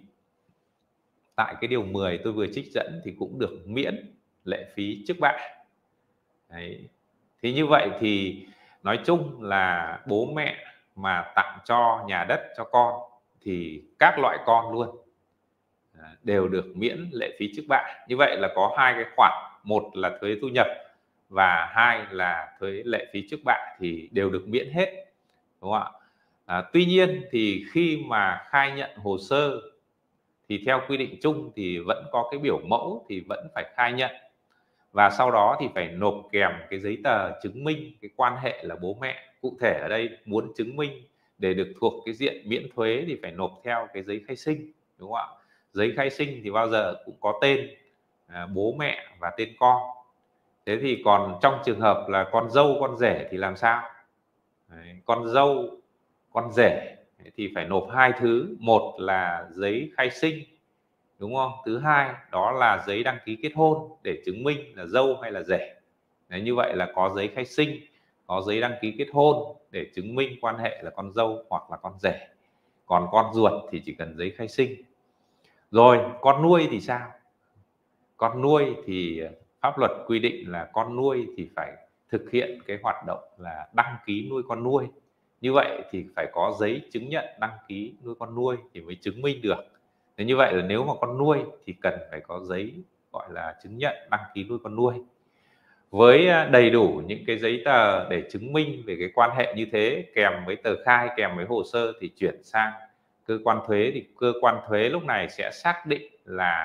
tại cái điều mười tôi vừa trích dẫn thì cũng được miễn lệ phí trước bạ. Đấy. Thì như vậy thì nói chung là bố mẹ mà tặng cho nhà đất cho con thì các loại con luôn đều được miễn lệ phí trước bạ. Như vậy là có hai cái khoản, một là thuế thu nhập và hai là thuế lệ phí trước bạ thì đều được miễn hết, đúng không ạ? À, tuy nhiên thì khi mà khai nhận hồ sơ thì theo quy định chung thì vẫn có cái biểu mẫu thì vẫn phải khai nhận, và sau đó thì phải nộp kèm cái giấy tờ chứng minh cái quan hệ là bố mẹ. Cụ thể ở đây muốn chứng minh để được thuộc cái diện miễn thuế thì phải nộp theo cái giấy khai sinh, đúng không ạ? Giấy khai sinh thì bao giờ cũng có tên à, bố mẹ và tên con. Thế thì còn trong trường hợp là con dâu con rể thì làm sao? Đấy, con dâu con rể thì phải nộp hai thứ, một là giấy khai sinh, đúng không? Thứ hai đó là giấy đăng ký kết hôn để chứng minh là dâu hay là rể. Đấy, như vậy là có giấy khai sinh, có giấy đăng ký kết hôn để chứng minh quan hệ là con dâu hoặc là con rể. Còn con ruột thì chỉ cần giấy khai sinh. Rồi con nuôi thì sao? Con nuôi thì pháp luật quy định là con nuôi thì phải thực hiện cái hoạt động là đăng ký nuôi con nuôi. Như vậy thì phải có giấy chứng nhận đăng ký nuôi con nuôi thì mới chứng minh được. Thế như vậy là nếu mà con nuôi thì cần phải có giấy gọi là chứng nhận đăng ký nuôi con nuôi. Với đầy đủ những cái giấy tờ để chứng minh về cái quan hệ như thế, kèm với tờ khai, kèm với hồ sơ thì chuyển sang cơ quan thuế, thì cơ quan thuế lúc này sẽ xác định là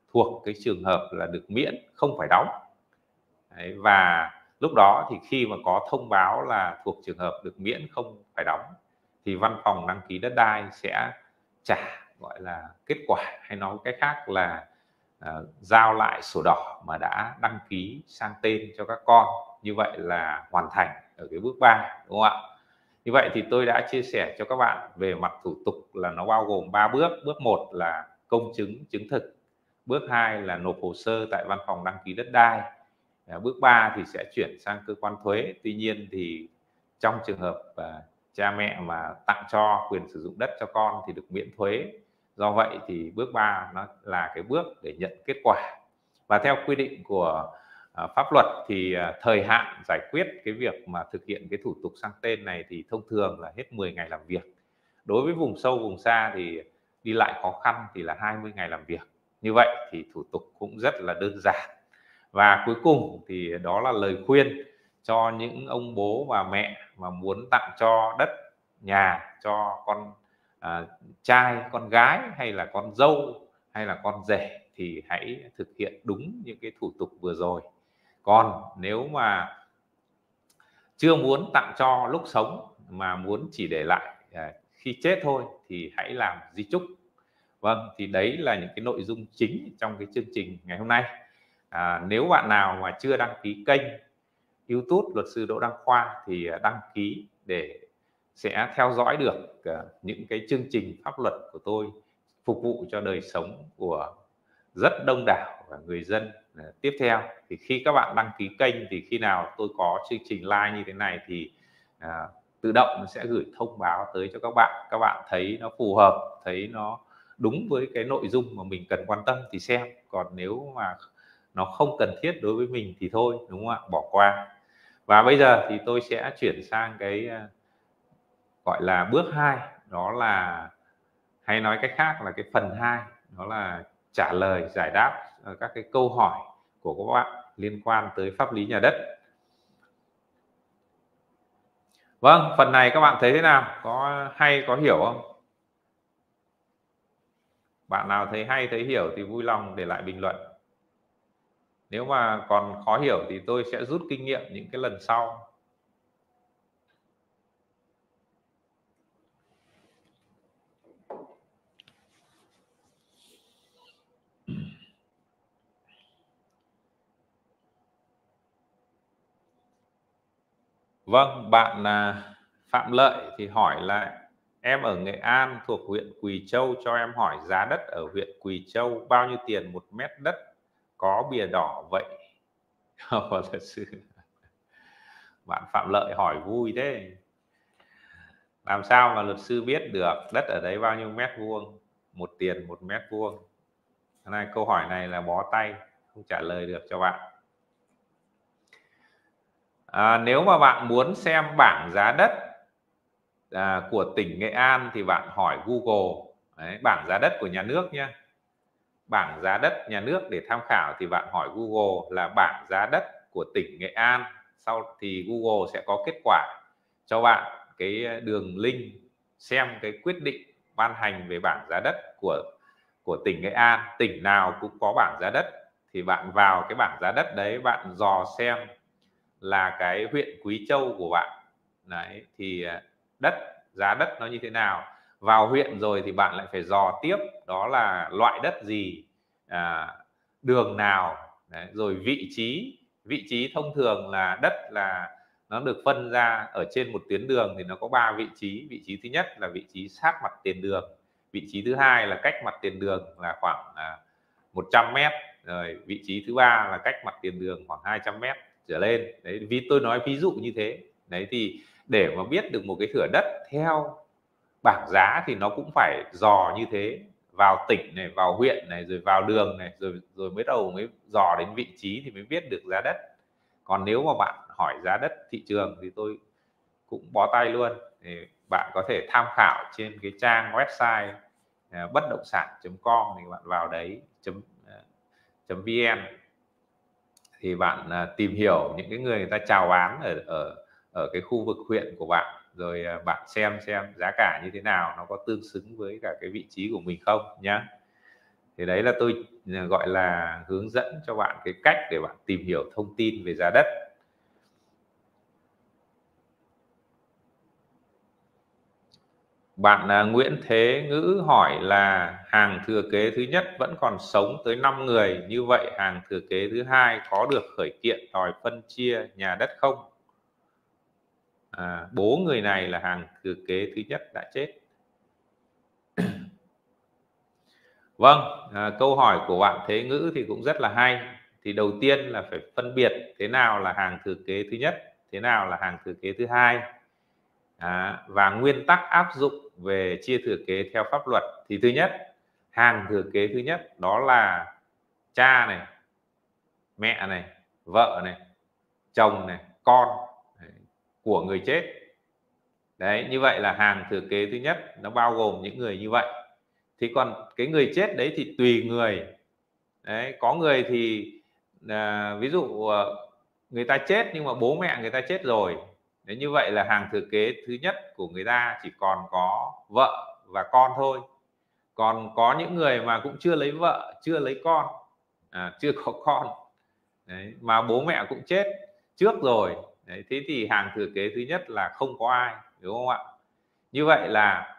thuộc cái trường hợp là được miễn không phải đóng. Đấy, và lúc đó thì khi mà có thông báo là thuộc trường hợp được miễn không phải đóng thì văn phòng đăng ký đất đai sẽ trả gọi là kết quả, hay nói cách khác là à, giao lại sổ đỏ mà đã đăng ký sang tên cho các con. Như vậy là hoàn thành ở cái bước ba, đúng không ạ? Như vậy thì tôi đã chia sẻ cho các bạn về mặt thủ tục là nó bao gồm ba bước. Bước một là công chứng chứng thực, bước hai là nộp hồ sơ tại văn phòng đăng ký đất đai, à, bước ba thì sẽ chuyển sang cơ quan thuế. Tuy nhiên thì trong trường hợp à, cha mẹ mà tặng cho quyền sử dụng đất cho con thì được miễn thuế. Do vậy thì bước ba nó là cái bước để nhận kết quả. Và theo quy định của à, pháp luật thì à, thời hạn giải quyết cái việc mà thực hiện cái thủ tục sang tên này thì thông thường là hết mười ngày làm việc. Đối với vùng sâu vùng xa thì đi lại khó khăn thì là hai mươi ngày làm việc. Như vậy thì thủ tục cũng rất là đơn giản. Và cuối cùng thì đó là lời khuyên cho những ông bố và mẹ mà muốn tặng cho đất nhà cho con à, trai, con gái hay là con dâu hay là con rể thì hãy thực hiện đúng những cái thủ tục vừa rồi. Còn nếu mà chưa muốn tặng cho lúc sống mà muốn chỉ để lại à, khi chết thôi thì hãy làm di chúc. Vâng, thì đấy là những cái nội dung chính trong cái chương trình ngày hôm nay. À, nếu bạn nào mà chưa đăng ký kênh YouTube Luật sư Đỗ Đăng Khoa thì đăng ký để sẽ theo dõi được những cái chương trình pháp luật của tôi phục vụ cho đời sống của rất đông đảo và người dân. Tiếp theo thì khi các bạn đăng ký kênh thì khi nào tôi có chương trình live như thế này thì à, tự động nó sẽ gửi thông báo tới cho các bạn. Các bạn thấy nó phù hợp, thấy nó đúng với cái nội dung mà mình cần quan tâm thì xem, còn nếu mà nó không cần thiết đối với mình thì thôi, đúng không ạ, bỏ qua. Và bây giờ thì tôi sẽ chuyển sang cái gọi là bước hai, đó là hay nói cách khác là cái phần hai, đó là trả lời giải đáp các cái câu hỏi của các bạn liên quan tới pháp lý nhà đất. Vâng, phần này các bạn thấy thế nào, có hay có hiểu không? Bạn nào thấy hay thấy hiểu thì vui lòng để lại bình luận. Nếu mà còn khó hiểu thì tôi sẽ rút kinh nghiệm những cái lần sau. Vâng, bạn à, Phạm Lợi thì hỏi là em ở Nghệ An thuộc huyện Quỳ Châu, cho em hỏi giá đất ở huyện Quỳ Châu bao nhiêu tiền một mét đất có bìa đỏ vậy? Luật sư, bạn Phạm Lợi hỏi vui thế, làm sao mà luật sư biết được đất ở đấy bao nhiêu mét vuông, một tiền một mét vuông? Cái này câu hỏi này là bó tay, không trả lời được cho bạn. À, nếu mà bạn muốn xem bảng giá đất à, của tỉnh Nghệ An thì bạn hỏi Google. Đấy, bảng giá đất của nhà nước nhé. Bảng giá đất nhà nước để tham khảo thì bạn hỏi Google là bảng giá đất của tỉnh Nghệ An. Sau thì Google sẽ có kết quả cho bạn cái đường link xem cái quyết định ban hành về bảng giá đất của của tỉnh Nghệ An. Tỉnh nào cũng có bảng giá đất thì bạn vào cái bảng giá đất đấy, bạn dò xem là cái huyện Quý Châu của bạn đấy thì đất giá đất nó như thế nào. Vào huyện rồi thì bạn lại phải dò tiếp đó là loại đất gì, à, đường nào đấy, rồi vị trí vị trí thông thường là đất là nó được phân ra ở trên một tuyến đường thì nó có ba vị trí. Vị trí thứ nhất là vị trí sát mặt tiền đường, vị trí thứ hai là cách mặt tiền đường là khoảng à, một trăm mét, rồi vị trí thứ ba là cách mặt tiền đường khoảng hai trăm mét trở lên. Đấy, vì tôi nói ví dụ như thế. Đấy thì để mà biết được một cái thửa đất theo bảng giá thì nó cũng phải dò như thế, vào tỉnh này, vào huyện này, rồi vào đường này, rồi rồi mới đầu mới dò đến vị trí thì mới biết được giá đất. Còn nếu mà bạn hỏi giá đất thị trường thì tôi cũng bó tay luôn. Thì bạn có thể tham khảo trên cái trang website uh, bất động sản chấm com thì bạn vào đấy chấm uh, chấm vn thì bạn uh, tìm hiểu những cái người người ta chào bán ở ở ở cái khu vực huyện của bạn, rồi uh, bạn xem xem giá cả như thế nào, nó có tương xứng với cả cái vị trí của mình không nhá. Thì đấy là tôi gọi là hướng dẫn cho bạn cái cách để bạn tìm hiểu thông tin về giá đất. Bạn à, Nguyễn Thế Ngữ hỏi là hàng thừa kế thứ nhất vẫn còn sống tới năm người, như vậy hàng thừa kế thứ hai có được khởi kiện đòi phân chia nhà đất không? À, bố người này là hàng thừa kế thứ nhất đã chết. Vâng, à, câu hỏi của bạn Thế Ngữ thì cũng rất là hay. Thì đầu tiên là phải phân biệt thế nào là hàng thừa kế thứ nhất, thế nào là hàng thừa kế thứ hai. À, và nguyên tắc áp dụng về chia thừa kế theo pháp luật thì thứ nhất, hàng thừa kế thứ nhất đó là cha này, mẹ này, vợ này, chồng này, con đấy, của người chết. Đấy, như vậy là hàng thừa kế thứ nhất nó bao gồm những người như vậy. Thì còn cái người chết đấy thì tùy người. Đấy, có người thì à, ví dụ à, người ta chết nhưng mà bố mẹ người ta chết rồi. Đấy, như vậy là hàng thừa kế thứ nhất của người ta chỉ còn có vợ và con thôi. Còn có những người mà cũng chưa lấy vợ, chưa lấy con, à, chưa có con, đấy, mà bố mẹ cũng chết trước rồi. Đấy, thế thì hàng thừa kế thứ nhất là không có ai, đúng không ạ? Như vậy là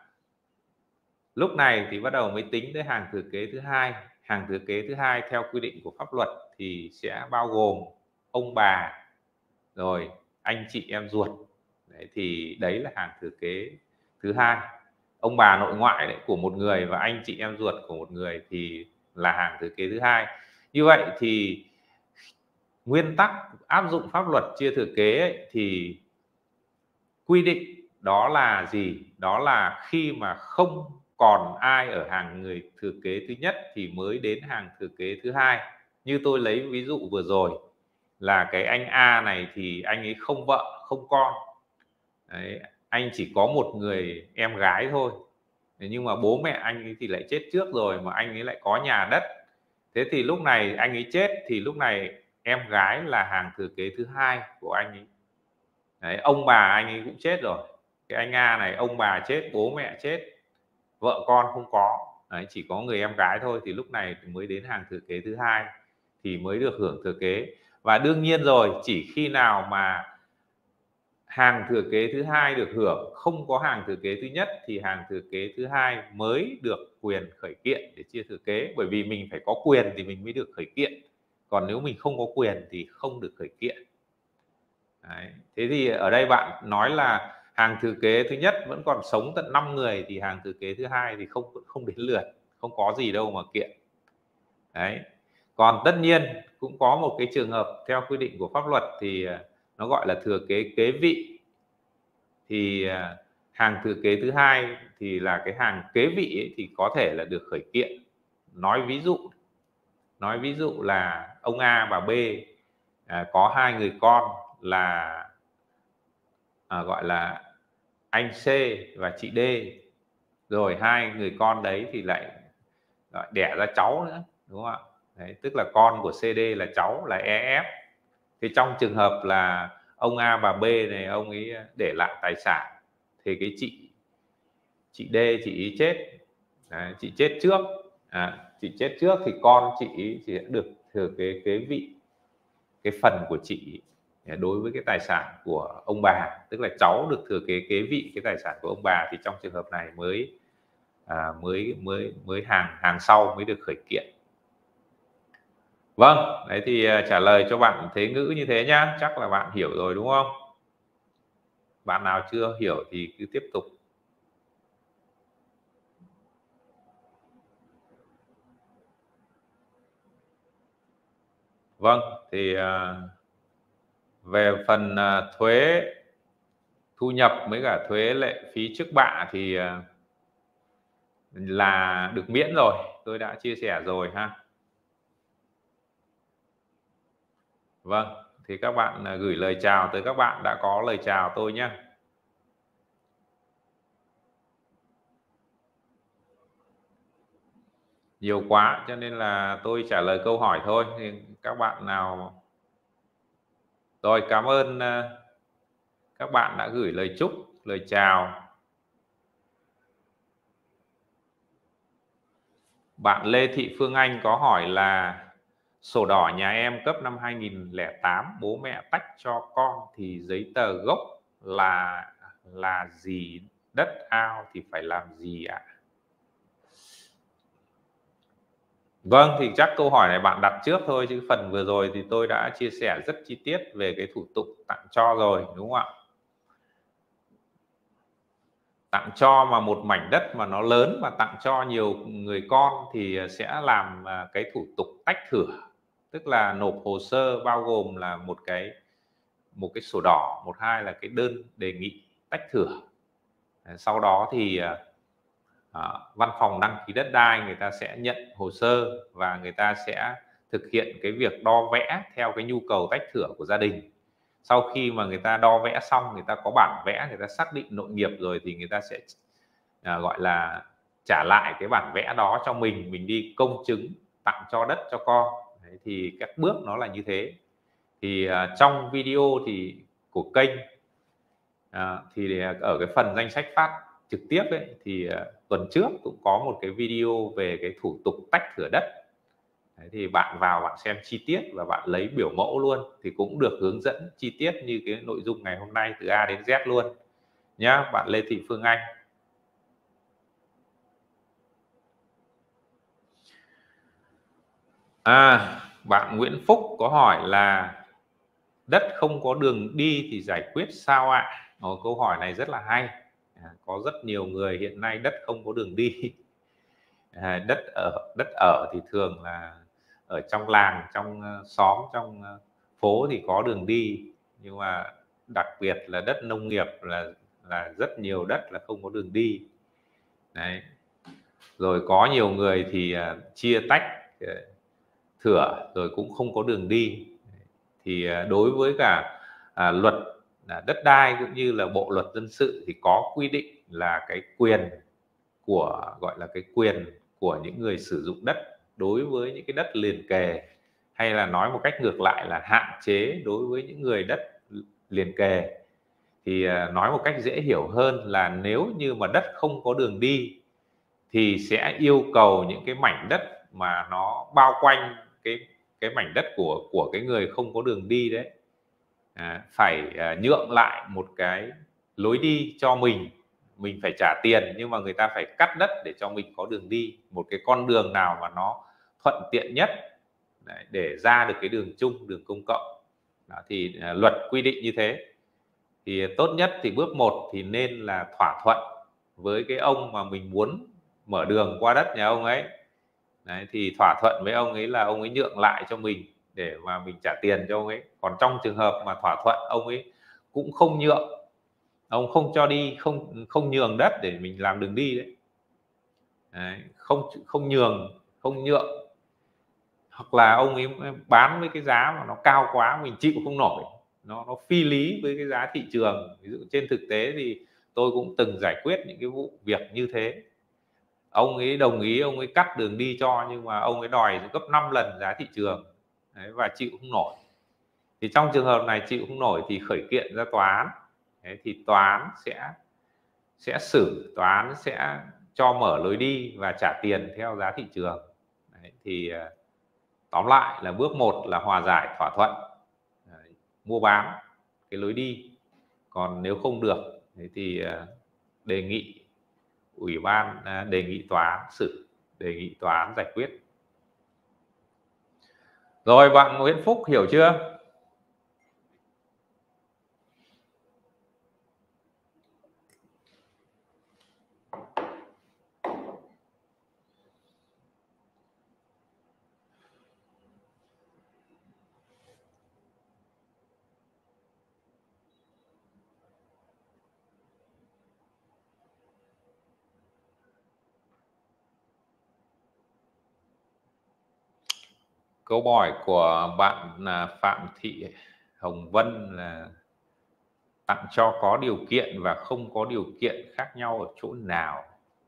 lúc này thì bắt đầu mới tính tới hàng thừa kế thứ hai. Hàng thừa kế thứ hai theo quy định của pháp luật thì sẽ bao gồm ông bà, rồi anh chị em ruột. Đấy, thì đấy là hàng thừa kế thứ hai. Ông bà nội ngoại đấy của một người và anh chị em ruột của một người thì là hàng thừa kế thứ hai. Như vậy thì nguyên tắc áp dụng pháp luật chia thừa kế ấy, thì quy định đó là gì? Đó là khi mà không còn ai ở hàng người thừa kế thứ nhất thì mới đến hàng thừa kế thứ hai. Như tôi lấy ví dụ vừa rồi là cái anh A này thì anh ấy không vợ không con. Đấy, anh chỉ có một người em gái thôi. Nhưng mà bố mẹ anh ấy thì lại chết trước rồi, mà anh ấy lại có nhà đất. Thế thì lúc này anh ấy chết thì lúc này em gái là hàng thừa kế thứ hai của anh ấy. Đấy, ông bà anh ấy cũng chết rồi. Cái anh A này ông bà chết, bố mẹ chết, vợ con không có. Đấy, chỉ có người em gái thôi, thì lúc này mới đến hàng thừa kế thứ hai thì mới được hưởng thừa kế. Và đương nhiên rồi, chỉ khi nào mà hàng thừa kế thứ hai được hưởng, không có hàng thừa kế thứ nhất thì hàng thừa kế thứ hai mới được quyền khởi kiện để chia thừa kế. Bởi vì mình phải có quyền thì mình mới được khởi kiện, còn nếu mình không có quyền thì không được khởi kiện. Đấy. Thế thì ở đây bạn nói là hàng thừa kế thứ nhất vẫn còn sống tận năm người thì hàng thừa kế thứ hai thì không không đến lượt, không có gì đâu mà kiện. Đấy. Còn tất nhiên cũng có một cái trường hợp theo quy định của pháp luật thì nó gọi là thừa kế kế vị. Thì hàng thừa kế thứ hai thì là cái hàng kế vị ấy, thì có thể là được khởi kiện. Nói ví dụ, nói ví dụ là ông A và B à, có hai người con là à, gọi là anh C và chị D, rồi hai người con đấy thì lại đẻ ra cháu nữa, đúng không ạ? Đấy, tức là con của C D là cháu là E F. Thì trong trường hợp là ông A và B này ông ấy để lại tài sản thì cái chị chị D chị ấy chết. Đấy, chị chết trước, à, chị chết trước thì con chị ấy chỉ được thừa kế kế vị cái phần của chị đối với cái tài sản của ông bà, tức là cháu được thừa kế kế vị cái tài sản của ông bà, thì trong trường hợp này mới à, mới mới mới hàng hàng sau mới được khởi kiện. Vâng, đấy thì uh, trả lời cho bạn Thế Ngữ như thế nhá, chắc là bạn hiểu rồi đúng không? Bạn nào chưa hiểu thì cứ tiếp tục. Vâng, thì uh, về phần uh, thuế thu nhập với cả thuế lệ phí trước bạ thì uh, là được miễn rồi, tôi đã chia sẻ rồi ha. Vâng, thì các bạn uh, gửi lời chào tới các bạn đã có lời chào tôi nhé. Nhiều quá cho nên là tôi trả lời câu hỏi thôi, thì các bạn nào rồi cảm ơn uh, các bạn đã gửi lời chúc, lời chào. Bạn Lê Thị Phương Anh có hỏi là sổ đỏ nhà em cấp năm hai nghìn không trăm lẻ tám, bố mẹ tách cho con thì giấy tờ gốc là là gì, đất ao thì phải làm gì ạ? Vâng, thì chắc câu hỏi này bạn đặt trước thôi, chứ phần vừa rồi thì tôi đã chia sẻ rất chi tiết về cái thủ tục tặng cho rồi, đúng không ạ? Tặng cho mà một mảnh đất mà nó lớn và tặng cho nhiều người con thì sẽ làm à, cái thủ tục tách thửa, tức là nộp hồ sơ bao gồm là một cái một cái sổ đỏ, một hai là cái đơn đề nghị tách thửa. Sau đó thì à, à, văn phòng đăng ký đất đai người ta sẽ nhận hồ sơ và người ta sẽ thực hiện cái việc đo vẽ theo cái nhu cầu tách thửa của gia đình. Sau khi mà người ta đo vẽ xong, người ta có bản vẽ, người ta xác định nội nghiệp rồi thì người ta sẽ à, gọi là trả lại cái bản vẽ đó cho mình mình đi công chứng tặng cho đất cho con. Đấy, thì các bước nó là như thế. Thì à, trong video thì của kênh à, thì ở cái phần danh sách phát trực tiếp ấy, thì à, tuần trước cũng có một cái video về cái thủ tục tách thửa đất. Đấy, thì bạn vào bạn xem chi tiết và bạn lấy biểu mẫu luôn thì cũng được hướng dẫn chi tiết như cái nội dung ngày hôm nay từ A đến Z luôn nhá, bạn Lê Thị Phương Anh. À, bạn Nguyễn Phúc có hỏi là đất không có đường đi thì giải quyết sao ạ? À? Câu hỏi này rất là hay. À, có rất nhiều người hiện nay đất không có đường đi. À, đất ở đất ở thì thường là ở trong làng, trong uh, xóm, trong uh, phố thì có đường đi, nhưng mà đặc biệt là đất nông nghiệp là là rất nhiều đất là không có đường đi. Đấy. Rồi có nhiều người thì uh, chia tách uh, thửa rồi cũng không có đường đi. Thì uh, đối với cả uh, luật uh, đất đai cũng như là bộ luật dân sự thì có quy định là cái quyền của gọi là cái quyền của những người sử dụng đất đối với những cái đất liền kề, hay là nói một cách ngược lại là hạn chế đối với những người đất liền kề. Thì nói một cách dễ hiểu hơn là nếu như mà đất không có đường đi thì sẽ yêu cầu những cái mảnh đất mà nó bao quanh cái cái mảnh đất của của cái người không có đường đi đấy à, phải à, nhượng lại một cái lối đi cho mình mình phải trả tiền, nhưng mà người ta phải cắt đất để cho mình có đường đi, một cái con đường nào mà nó thuận tiện nhất đấy, để ra được cái đường chung, đường công cộng. Đó, thì à, luật quy định như thế. Thì tốt nhất thì bước một thì nên là thỏa thuận với cái ông mà mình muốn mở đường qua đất nhà ông ấy. Đấy, thì thỏa thuận với ông ấy là ông ấy nhượng lại cho mình để mà mình trả tiền cho ông ấy. Còn trong trường hợp mà thỏa thuận ông ấy cũng không nhượng, ông không cho đi, không không nhường đất để mình làm đường đi đấy, đấy không không nhường, không nhượng, hoặc là ông ấy bán với cái giá mà nó cao quá mình chịu không nổi, nó nó phi lý với cái giá thị trường. Ví dụ trên thực tế thì tôi cũng từng giải quyết những cái vụ việc như thế. Ông ấy đồng ý, ông ấy cắt đường đi cho, nhưng mà ông ấy đòi gấp năm lần giá thị trường. Đấy, và chịu không nổi. Thì trong trường hợp này chịu không nổi thì khởi kiện ra tòa án. Đấy, thì tòa án sẽ sẽ xử, tòa án sẽ cho mở lối đi và trả tiền theo giá thị trường. Đấy, thì tóm lại là bước một là hòa giải thỏa thuận. Đấy, mua bán cái lối đi. Còn nếu không được thì đề nghị ủy ban, đề nghị tòa án xử, đề nghị tòa án giải quyết. Rồi, bạn Nguyễn Phúc hiểu chưa? Câu hỏi của bạn là Phạm Thị Hồng Vân là tặng cho có điều kiện và không có điều kiện khác nhau ở chỗ nào?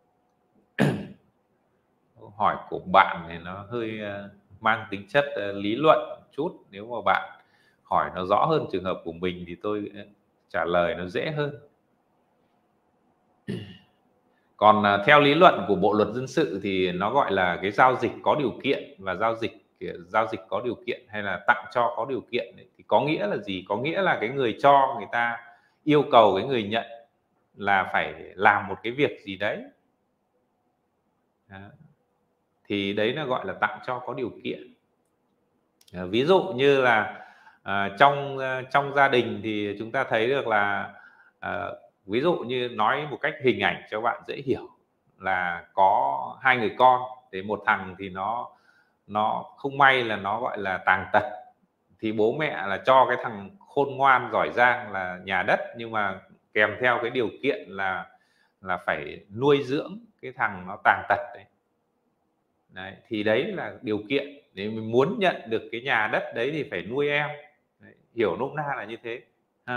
Câu hỏi của bạn thì nó hơi mang tính chất lý luận một chút. Nếu mà bạn hỏi nó rõ hơn trường hợp của mình thì tôi trả lời nó dễ hơn. Còn à, theo lý luận của Bộ luật dân sự thì nó gọi là cái giao dịch có điều kiện và giao dịch giao dịch có điều kiện hay là tặng cho có điều kiện ấy, thì có nghĩa là gì? Có nghĩa là cái người cho người ta yêu cầu cái người nhận là phải làm một cái việc gì đấy. Đó. Thì đấy là gọi là tặng cho có điều kiện. À, ví dụ như là à, trong trong gia đình thì chúng ta thấy được là à, ví dụ như nói một cách hình ảnh cho bạn dễ hiểu là có hai người con, thì một thằng thì nó nó không may là nó gọi là tàn tật, thì bố mẹ là cho cái thằng khôn ngoan giỏi giang là nhà đất, nhưng mà kèm theo cái điều kiện là là phải nuôi dưỡng cái thằng nó tàn tật đấy. Đấy, thì đấy là điều kiện để mình muốn nhận được cái nhà đất đấy thì phải nuôi em. Đấy, hiểu nôm na là như thế ha.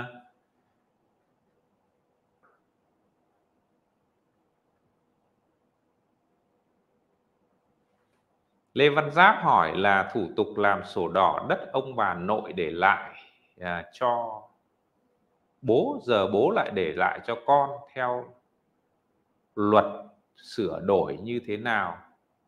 Lê Văn Giáp hỏi là thủ tục làm sổ đỏ đất ông bà nội để lại à, cho bố, giờ bố lại để lại cho con theo luật sửa đổi như thế nào?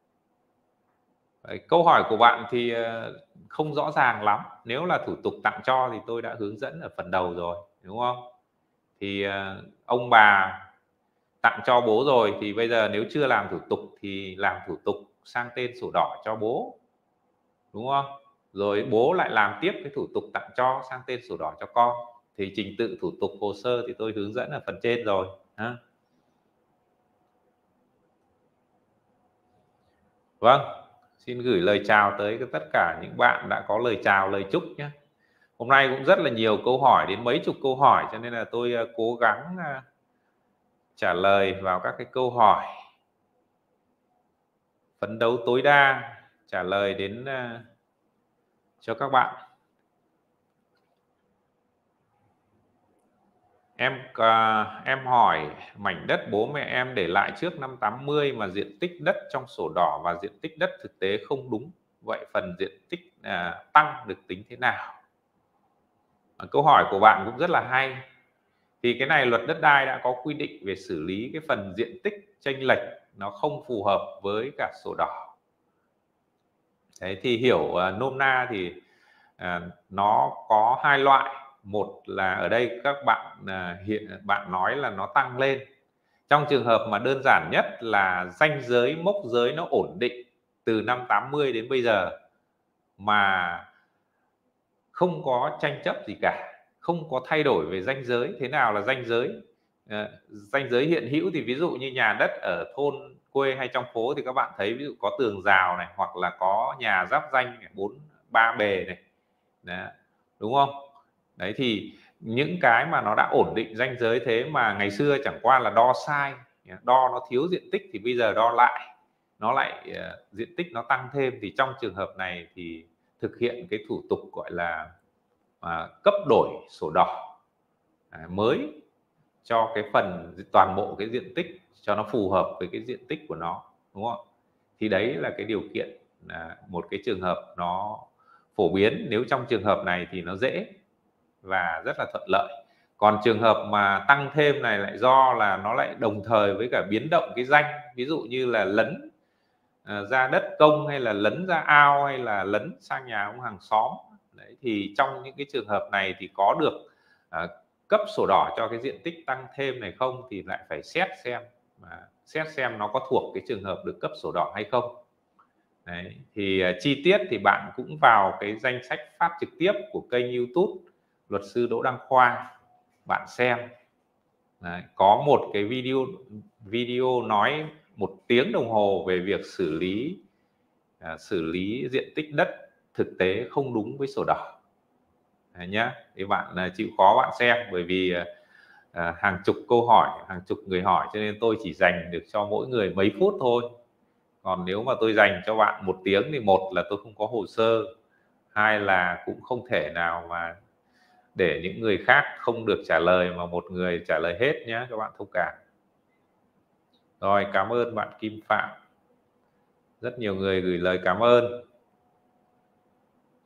Đấy, câu hỏi của bạn thì không rõ ràng lắm. Nếu là thủ tục tặng cho thì tôi đã hướng dẫn ở phần đầu rồi, đúng không? Thì ông bà tặng cho bố rồi thì bây giờ nếu chưa làm thủ tục thì làm thủ tục sang tên sổ đỏ cho bố, đúng không? Rồi bố lại làm tiếp cái thủ tục tặng cho sang tên sổ đỏ cho con, thì trình tự thủ tục hồ sơ thì tôi hướng dẫn ở phần trên rồi ha. Vâng, xin gửi lời chào tới tất cả những bạn đã có lời chào, lời chúc nhé. Hôm nay cũng rất là nhiều câu hỏi, đến mấy chục câu hỏi, cho nên là tôi cố gắng trả lời vào các cái câu hỏi, phấn đấu tối đa trả lời đến cho các bạn. Em em hỏi mảnh đất bố mẹ em để lại trước năm tám mươi mà diện tích đất trong sổ đỏ và diện tích đất thực tế không đúng, vậy phần diện tích à, tăng được tính thế nào? À, câu hỏi của bạn cũng rất là hay. Thì cái này luật đất đai đã có quy định về xử lý cái phần diện tích chênh lệch nó không phù hợp với cả sổ đỏ. Đấy, thì hiểu uh, nôm na thì uh, nó có hai loại. Một là ở đây các bạn uh, hiện bạn nói là nó tăng lên. Trong trường hợp mà đơn giản nhất là ranh giới mốc giới nó ổn định từ năm tám mươi đến bây giờ mà không có tranh chấp gì cả, không có thay đổi về ranh giới. Thế nào là ranh giới? À, ranh giới hiện hữu thì ví dụ như nhà đất ở thôn quê hay trong phố thì các bạn thấy ví dụ có tường rào này, hoặc là có nhà giáp ranh bốn ba bề này. Đấy, đúng không? Đấy thì những cái mà nó đã ổn định ranh giới thế mà ngày xưa chẳng qua là đo sai, đo nó thiếu diện tích thì bây giờ đo lại nó lại uh, diện tích nó tăng thêm, thì trong trường hợp này thì thực hiện cái thủ tục gọi là à, cấp đổi sổ đỏ à, mới cho cái phần toàn bộ cái diện tích cho nó phù hợp với cái diện tích của nó, đúng không? Thì đấy là cái điều kiện à, một cái trường hợp nó phổ biến. Nếu trong trường hợp này thì nó dễ và rất là thuận lợi. Còn trường hợp mà tăng thêm này lại do là nó lại đồng thời với cả biến động cái danh, ví dụ như là lấn à, ra đất công, hay là lấn ra ao, hay là lấn sang nhà ông hàng xóm. Đấy, thì trong những cái trường hợp này thì có được à, cấp sổ đỏ cho cái diện tích tăng thêm này không thì lại phải xét xem mà xét xem nó có thuộc cái trường hợp được cấp sổ đỏ hay không. Đấy, thì uh, chi tiết thì bạn cũng vào cái danh sách phát trực tiếp của kênh YouTube Luật sư Đỗ Đăng Khoa bạn xem. Đấy, có một cái video video nói một tiếng đồng hồ về việc xử lý uh, xử lý diện tích đất thực tế không đúng với sổ đỏ. Đấy nhá, thì bạn uh, chịu khó bạn xem, bởi vì uh, À, hàng chục câu hỏi, hàng chục người hỏi, cho nên tôi chỉ dành được cho mỗi người mấy phút thôi. Còn nếu mà tôi dành cho bạn một tiếng thì một là tôi không có hồ sơ, hai là cũng không thể nào mà để những người khác không được trả lời mà một người trả lời hết nhé, các bạn thông cảm. Rồi, cảm ơn bạn Kim Phạm, rất nhiều người gửi lời cảm ơn.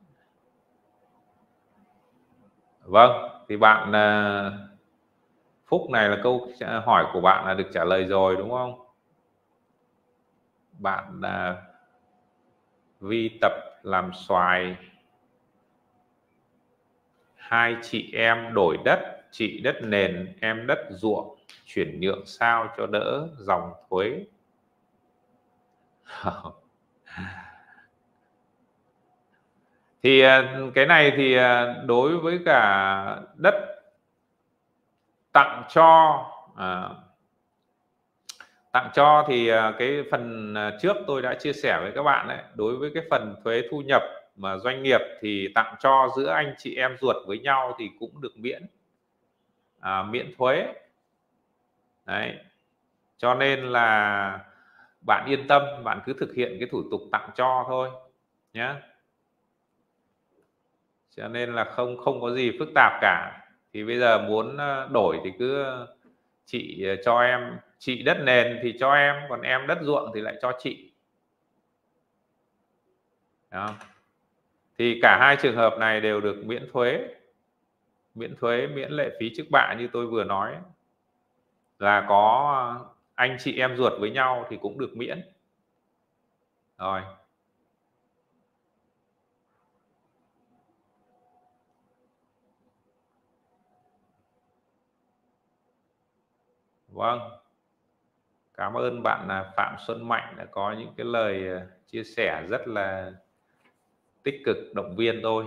Vâng, thì bạn uh, Phúc này là câu hỏi của bạn là được trả lời rồi đúng không? Bạn là Vi tập làm xoài, hai chị em đổi đất, chị đất nền, em đất ruộng, chuyển nhượng sao cho đỡ dòng thuế. Thì cái này thì đối với cả đất tặng cho à, tặng cho thì cái phần trước tôi đã chia sẻ với các bạn đấy, đối với cái phần thuế thu nhập mà doanh nghiệp thì tặng cho giữa anh chị em ruột với nhau thì cũng được miễn à, miễn thuế đấy. Cho nên là bạn yên tâm, bạn cứ thực hiện cái thủ tục tặng cho thôi nhé. Cho nên là không không có gì phức tạp cả. Thì bây giờ muốn đổi thì cứ chị cho em, chị đất nền thì cho em, còn em đất ruộng thì lại cho chị. Đó. Thì cả hai trường hợp này đều được miễn thuế, miễn thuế, miễn lệ phí trước bạ như tôi vừa nói, là có anh chị em ruột với nhau thì cũng được miễn. Rồi. Vâng. Cảm ơn bạn là Phạm Xuân Mạnh đã có những cái lời chia sẻ rất là tích cực, động viên tôi.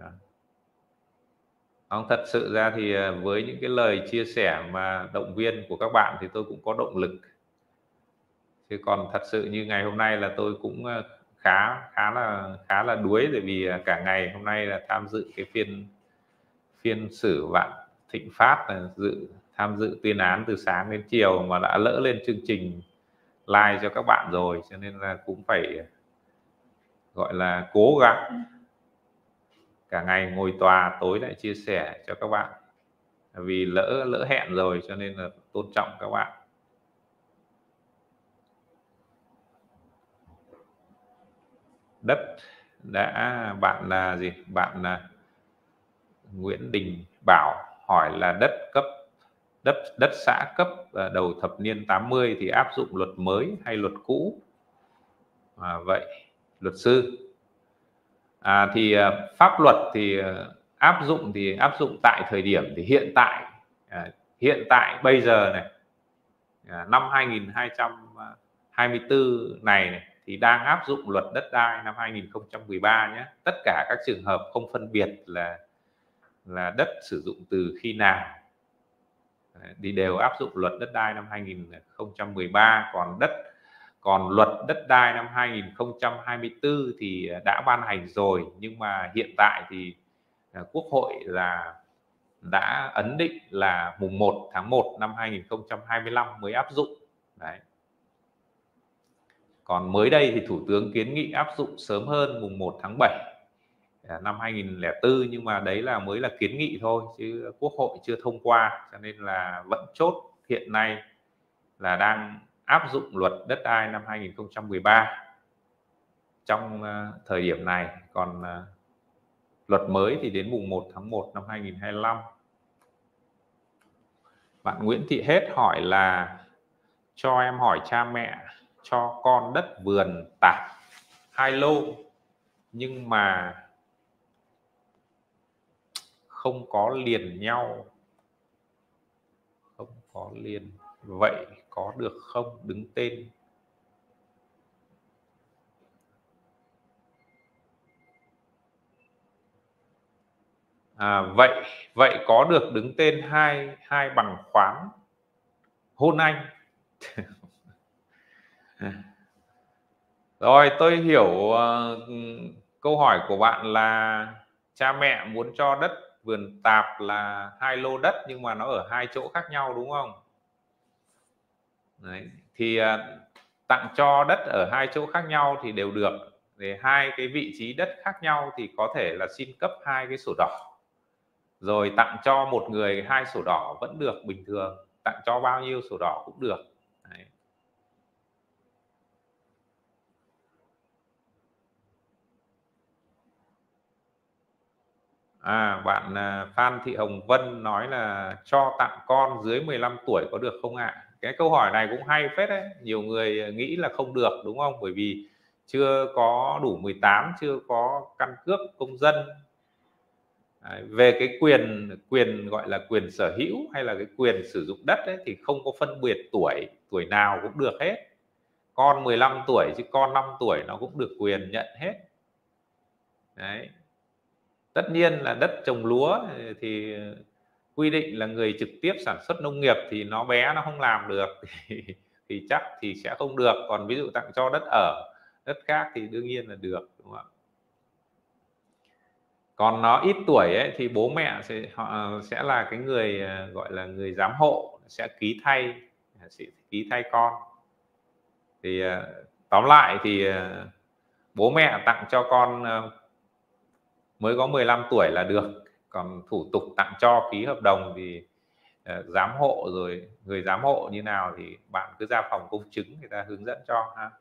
Không, thật sự ra thì với những cái lời chia sẻ mà động viên của các bạn thì tôi cũng có động lực. Chứ còn thật sự như ngày hôm nay là tôi cũng khá khá là khá là đuối, bởi vì cả ngày hôm nay là tham dự cái phiên phiên xử Vạn Thịnh Phát, là dự tham dự tuyên án từ sáng đến chiều mà đã lỡ lên chương trình live cho các bạn rồi, cho nên là cũng phải gọi là cố gắng cả ngày ngồi tòa, tối lại chia sẻ cho các bạn, vì lỡ lỡ hẹn rồi cho nên là tôn trọng các bạn. Đất đã, bạn là gì, bạn là Nguyễn Đình Bảo hỏi là đất cấp đất đất xã cấp đầu thập niên tám mươi thì áp dụng luật mới hay luật cũ? À, vậy luật sư à, thì pháp luật thì áp dụng thì áp dụng tại thời điểm thì hiện tại à, hiện tại bây giờ này, à, năm hai nghìn không trăm hai mươi tư này, này thì đang áp dụng luật đất đai năm hai nghìn không trăm mười ba nhé. Tất cả các trường hợp không phân biệt là là đất sử dụng từ khi nào thì đều áp dụng luật đất đai năm hai nghìn không trăm mười ba. Còn đất còn luật đất đai năm hai nghìn không trăm hai mươi tư thì đã ban hành rồi, nhưng mà hiện tại thì Quốc hội là đã ấn định là mùng một tháng một năm hai nghìn không trăm hai mươi lăm mới áp dụng. Đấy. Còn mới đây thì Thủ tướng kiến nghị áp dụng sớm hơn mùng một tháng bảy năm hai nghìn không trăm lẻ bốn, nhưng mà đấy là mới là kiến nghị thôi chứ Quốc hội chưa thông qua, cho nên là vẫn chốt hiện nay là đang áp dụng luật đất đai năm hai nghìn không trăm mười ba trong uh, thời điểm này. Còn uh, luật mới thì đến mùng một tháng một năm hai nghìn không trăm hai mươi lăm. Bạn Nguyễn Thị Hết hỏi là cho em hỏi cha mẹ cho con đất vườn tạp hai lô nhưng mà không có liền nhau, không có liền, vậy có được không, đứng tên? À, vậy vậy có được đứng tên hai hai bằng khoán hôn anh. Rồi, tôi hiểu uh, câu hỏi của bạn là cha mẹ muốn cho đất vườn tạp là hai lô đất nhưng mà nó ở hai chỗ khác nhau, đúng không? Đấy. Thì uh, tặng cho đất ở hai chỗ khác nhau thì đều được. Để hai cái vị trí đất khác nhau thì có thể là xin cấp hai cái sổ đỏ, rồi tặng cho một người hai sổ đỏ vẫn được bình thường, tặng cho bao nhiêu sổ đỏ cũng được. Đấy. À, bạn à, Phan Thị Hồng Vân nói là cho tặng con dưới mười lăm tuổi có được không ạ? Cái câu hỏi này cũng hay phết đấy. Nhiều người nghĩ là không được đúng không? Bởi vì chưa có đủ mười tám, chưa có căn cước công dân. Đấy, về cái quyền quyền gọi là quyền sở hữu hay là cái quyền sử dụng đất ấy, thì không có phân biệt tuổi, tuổi nào cũng được hết. Con mười lăm tuổi chứ con năm tuổi nó cũng được quyền nhận hết. Đấy. Tất nhiên là đất trồng lúa thì quy định là người trực tiếp sản xuất nông nghiệp thì nó bé nó không làm được thì, thì chắc thì sẽ không được. Còn ví dụ tặng cho đất ở, đất khác thì đương nhiên là được, đúng không ạ? Còn nó ít tuổi ấy, thì bố mẹ sẽ họ sẽ là cái người gọi là người giám hộ, sẽ ký thay sẽ ký thay con. Thì tóm lại thì bố mẹ tặng cho con mới có mười lăm tuổi là được. Còn thủ tục tặng cho ký hợp đồng thì uh, giám hộ rồi người giám hộ như nào thì bạn cứ ra phòng công chứng người ta hướng dẫn cho ha.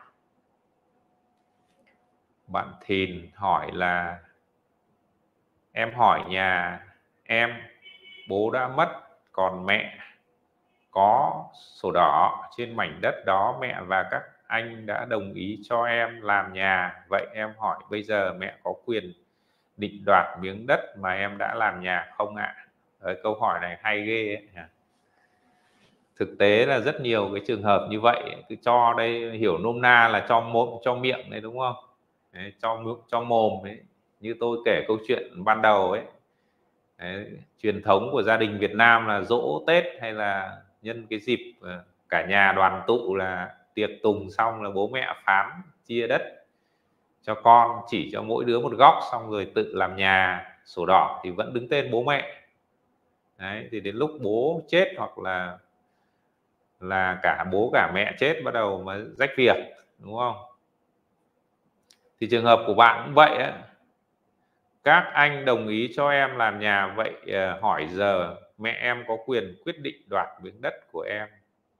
Bạn Thìn hỏi là em hỏi nhà em bố đã mất còn mẹ có sổ đỏ trên mảnh đất đó, mẹ và các anh đã đồng ý cho em làm nhà, vậy em hỏi bây giờ mẹ có quyền định đoạt miếng đất mà em đã làm nhà không ạ? Đấy, câu hỏi này hay ghê ấy. Thực tế là rất nhiều cái trường hợp như vậy, cứ cho đây hiểu nôm na là cho mồm cho miệng đấy, đúng không? Đấy, cho cho mồm đấy, như tôi kể câu chuyện ban đầu ấy. Đấy, truyền thống của gia đình Việt Nam là dỗ Tết hay là nhân cái dịp cả nhà đoàn tụ là tiệc tùng xong là bố mẹ phán chia đất cho con, chỉ cho mỗi đứa một góc, xong rồi tự làm nhà, sổ đỏ thì vẫn đứng tên bố mẹ. Đấy, thì đến lúc bố chết hoặc là là cả bố cả mẹ chết bắt đầu mới rách việc, đúng không? Thì trường hợp của bạn cũng vậy á, các anh đồng ý cho em làm nhà, vậy hỏi giờ mẹ em có quyền quyết định đoạt miếng đất của em?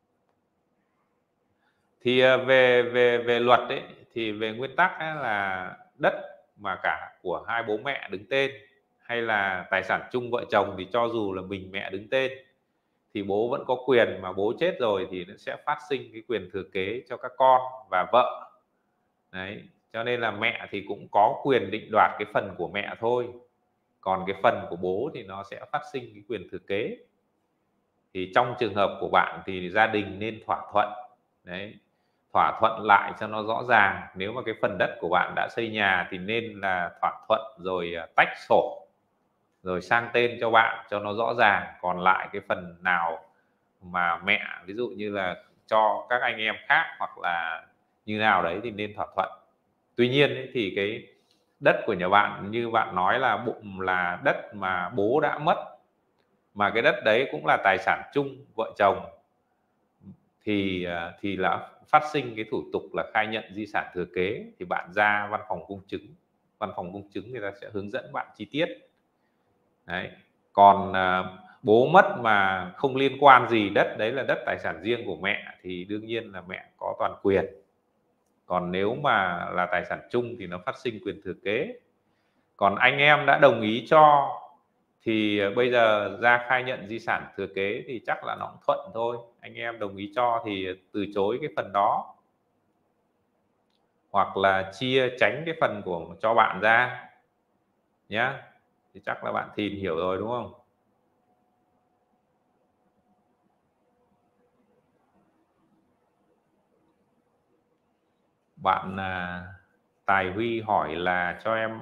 Thì về về về luật ấy, thì về nguyên tắc ấy là đất mà cả của hai bố mẹ đứng tên hay là tài sản chung vợ chồng thì cho dù là mình mẹ đứng tên thì bố vẫn có quyền, mà bố chết rồi thì nó sẽ phát sinh cái quyền thừa kế cho các con và vợ. Đấy, cho nên là mẹ thì cũng có quyền định đoạt cái phần của mẹ thôi, còn cái phần của bố thì nó sẽ phát sinh cái quyền thừa kế. Thì trong trường hợp của bạn thì gia đình nên thỏa thuận. Đấy, thỏa thuận lại cho nó rõ ràng. Nếu mà cái phần đất của bạn đã xây nhà thì nên là thỏa thuận rồi tách sổ rồi sang tên cho bạn cho nó rõ ràng. Còn lại cái phần nào mà mẹ ví dụ như là cho các anh em khác hoặc là như nào đấy thì nên thỏa thuận. Tuy nhiên ấy, thì cái đất của nhà bạn như bạn nói là bụng là đất mà bố đã mất, mà cái đất đấy cũng là tài sản chung vợ chồng, thì thì là phát sinh cái thủ tục là khai nhận di sản thừa kế, thì bạn ra văn phòng công chứng, văn phòng công chứng người ta sẽ hướng dẫn bạn chi tiết. Đấy, còn à, bố mất mà không liên quan gì, đất đấy là đất tài sản riêng của mẹ thì đương nhiên là mẹ có toàn quyền. Còn nếu mà là tài sản chung thì nó phát sinh quyền thừa kế. Còn anh em đã đồng ý cho thì bây giờ ra khai nhận di sản thừa kế thì chắc là nó cũng thuận thôi. Anh em đồng ý cho thì từ chối cái phần đó, hoặc là chia tránh cái phần của cho bạn ra nhá. Thì chắc là bạn Thìn hiểu rồi đúng không? Bạn à, Tài Huy hỏi là cho em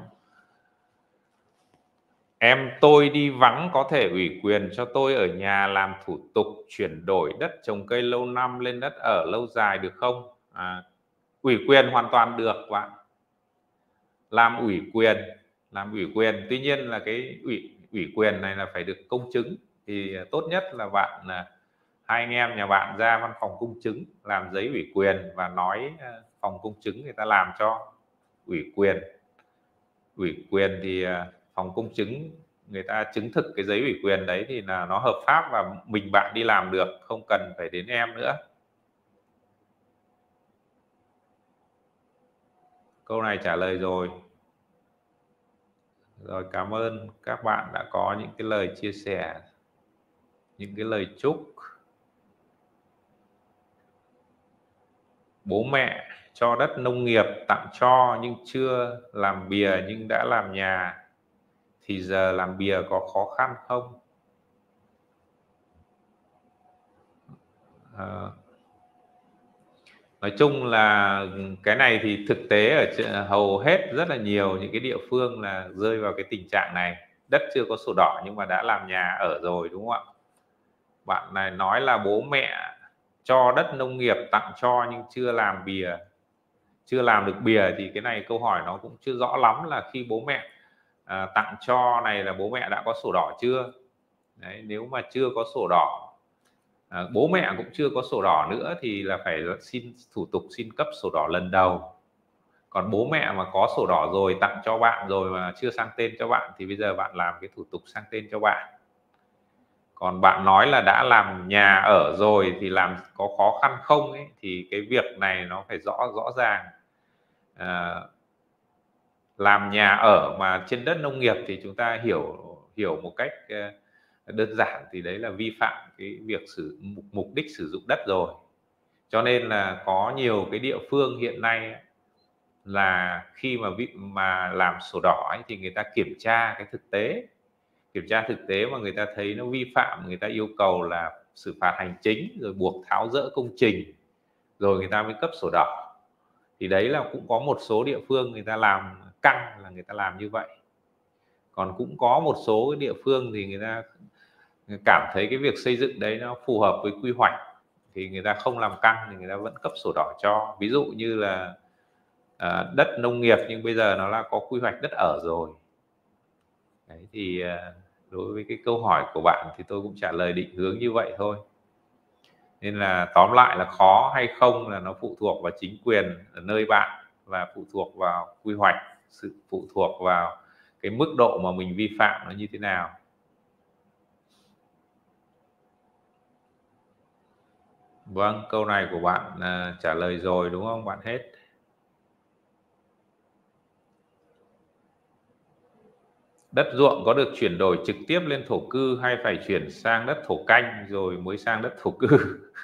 em tôi đi vắng có thể ủy quyền cho tôi ở nhà làm thủ tục chuyển đổi đất trồng cây lâu năm lên đất ở lâu dài được không? À, ủy quyền hoàn toàn được bạn, làm ủy quyền làm ủy quyền tuy nhiên là cái ủy ủy quyền này là phải được công chứng. Thì tốt nhất là bạn là hai anh em nhà bạn ra văn phòng công chứng làm giấy ủy quyền và nói phòng công chứng người ta làm cho ủy quyền. Ủy quyền thì phòng công chứng người ta chứng thực cái giấy ủy quyền đấy thì là nó hợp pháp và mình bạn đi làm được, không cần phải đến em nữa. Câu này trả lời rồi. Rồi, cảm ơn các bạn đã có những cái lời chia sẻ, những cái lời chúc. Bố mẹ cho đất nông nghiệp tặng cho nhưng chưa làm bìa nhưng đã làm nhà, thì giờ làm bìa có khó khăn không? À, nói chung là cái này thì thực tế ở ch- hầu hết rất là nhiều những cái địa phương là rơi vào cái tình trạng này, đất chưa có sổ đỏ nhưng mà đã làm nhà ở rồi, đúng không ạ? Bạn này nói là bố mẹ cho đất nông nghiệp tặng cho nhưng chưa làm bìa, chưa làm được bìa, thì cái này câu hỏi nó cũng chưa rõ lắm là khi bố mẹ à, tặng cho này là bố mẹ đã có sổ đỏ chưa. Đấy, nếu mà chưa có sổ đỏ, à, bố mẹ cũng chưa có sổ đỏ nữa thì là phải xin thủ tục xin cấp sổ đỏ lần đầu. Còn bố mẹ mà có sổ đỏ rồi tặng cho bạn rồi mà chưa sang tên cho bạn thì bây giờ bạn làm cái thủ tục sang tên cho bạn. Còn bạn nói là đã làm nhà ở rồi thì làm có khó khăn không ấy, thì cái việc này nó phải rõ rõ ràng. à, làm nhà ở mà trên đất nông nghiệp thì chúng ta hiểu hiểu một cách ờ, đơn giản thì đấy là vi phạm cái việc sử mục, mục đích sử dụng đất rồi. Cho nên là có nhiều cái địa phương hiện nay ấy, là khi mà vị mà làm sổ đỏ ấy, thì người ta kiểm tra cái thực tế, kiểm tra thực tế mà người ta thấy nó vi phạm, người ta yêu cầu là xử phạt hành chính rồi buộc tháo dỡ công trình rồi người ta mới cấp sổ đỏ. Thì đấy là cũng có một số địa phương người ta làm căng là người ta làm như vậy. Còn cũng có một số cái địa phương thì người ta cảm thấy cái việc xây dựng đấy nó phù hợp với quy hoạch thì người ta không làm căng thì người ta vẫn cấp sổ đỏ cho. Ví dụ như là à, đất nông nghiệp nhưng bây giờ nó là có quy hoạch đất ở rồi. Đấy thì à, đối với cái câu hỏi của bạn thì tôi cũng trả lời định hướng như vậy thôi. Nên là tóm lại là khó hay không là nó phụ thuộc vào chính quyền ở nơi bạn, và phụ thuộc vào quy hoạch, sự phụ thuộc vào cái mức độ mà mình vi phạm nó như thế nào. Vâng, câu này của bạn à, trả lời rồi đúng không bạn hết? Đất ruộng có được chuyển đổi trực tiếp lên thổ cư hay phải chuyển sang đất thổ canh rồi mới sang đất thổ cư?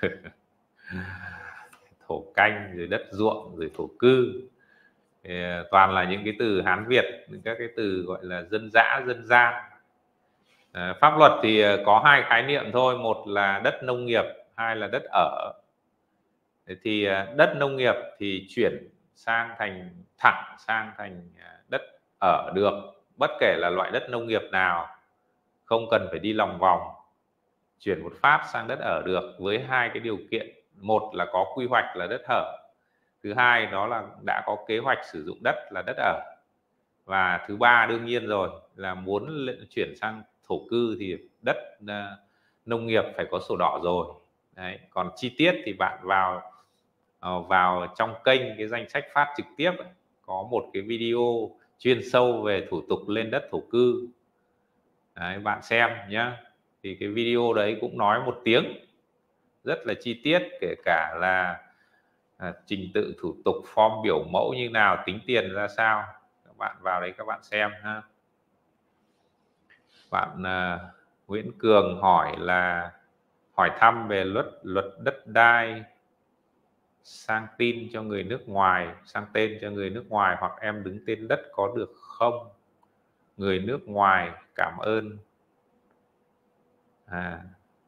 Thổ canh rồi đất ruộng rồi thổ cư thì à, toàn là những cái từ Hán Việt, các cái từ gọi là dân dã dân gian. À, pháp luật thì à, có hai khái niệm thôi, một là đất nông nghiệp, hai là đất ở. Thế thì à, đất nông nghiệp thì chuyển sang thành thẳng sang thành à, đất ở được, bất kể là loại đất nông nghiệp nào, không cần phải đi lòng vòng, chuyển một phát sang đất ở được với hai cái điều kiện: một là có quy hoạch là đất ở, thứ hai đó là đã có kế hoạch sử dụng đất là đất ở, và thứ ba đương nhiên rồi là muốn chuyển sang thổ cư thì đất à, nông nghiệp phải có sổ đỏ rồi. Đấy, còn chi tiết thì bạn vào ờ, vào trong kênh cái danh sách phát trực tiếp ấy, có một cái video chuyên sâu về thủ tục lên đất thổ cư. Đấy, bạn xem nhé, thì cái video đấy cũng nói một tiếng rất là chi tiết, kể cả là à, trình tự thủ tục, form biểu mẫu như nào, tính tiền ra sao. Các bạn vào đấy các bạn xem ha. Bạn à, Nguyễn Cường hỏi là hỏi thăm về luật luật đất đai sang tin cho người nước ngoài, sang tên cho người nước ngoài hoặc em đứng tên đất có được không? Người nước ngoài, cảm ơn. À,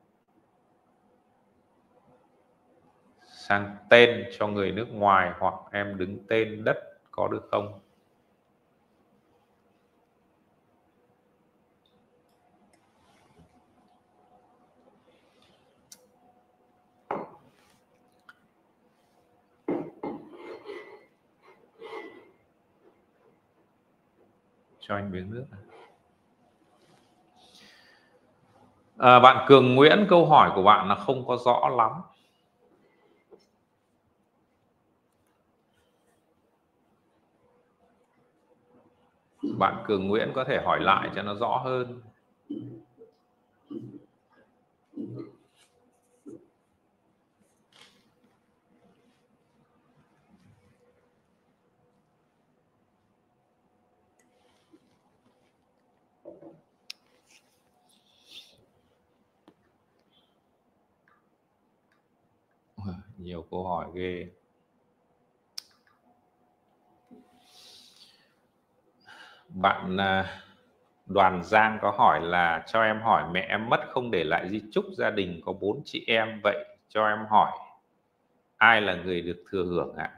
sang tên cho người nước ngoài hoặc em đứng tên đất có được không? Cho anh miếng nước. À, bạn Cường Nguyễn, câu hỏi của bạn là không có rõ lắm. Bạn Cường Nguyễn có thể hỏi lại cho nó rõ hơn. Nhiều câu hỏi ghê. Bạn Đoàn Giang có hỏi là cho em hỏi mẹ em mất không để lại di chúc, gia đình có bốn chị em, vậy cho em hỏi ai là người được thừa hưởng ạ?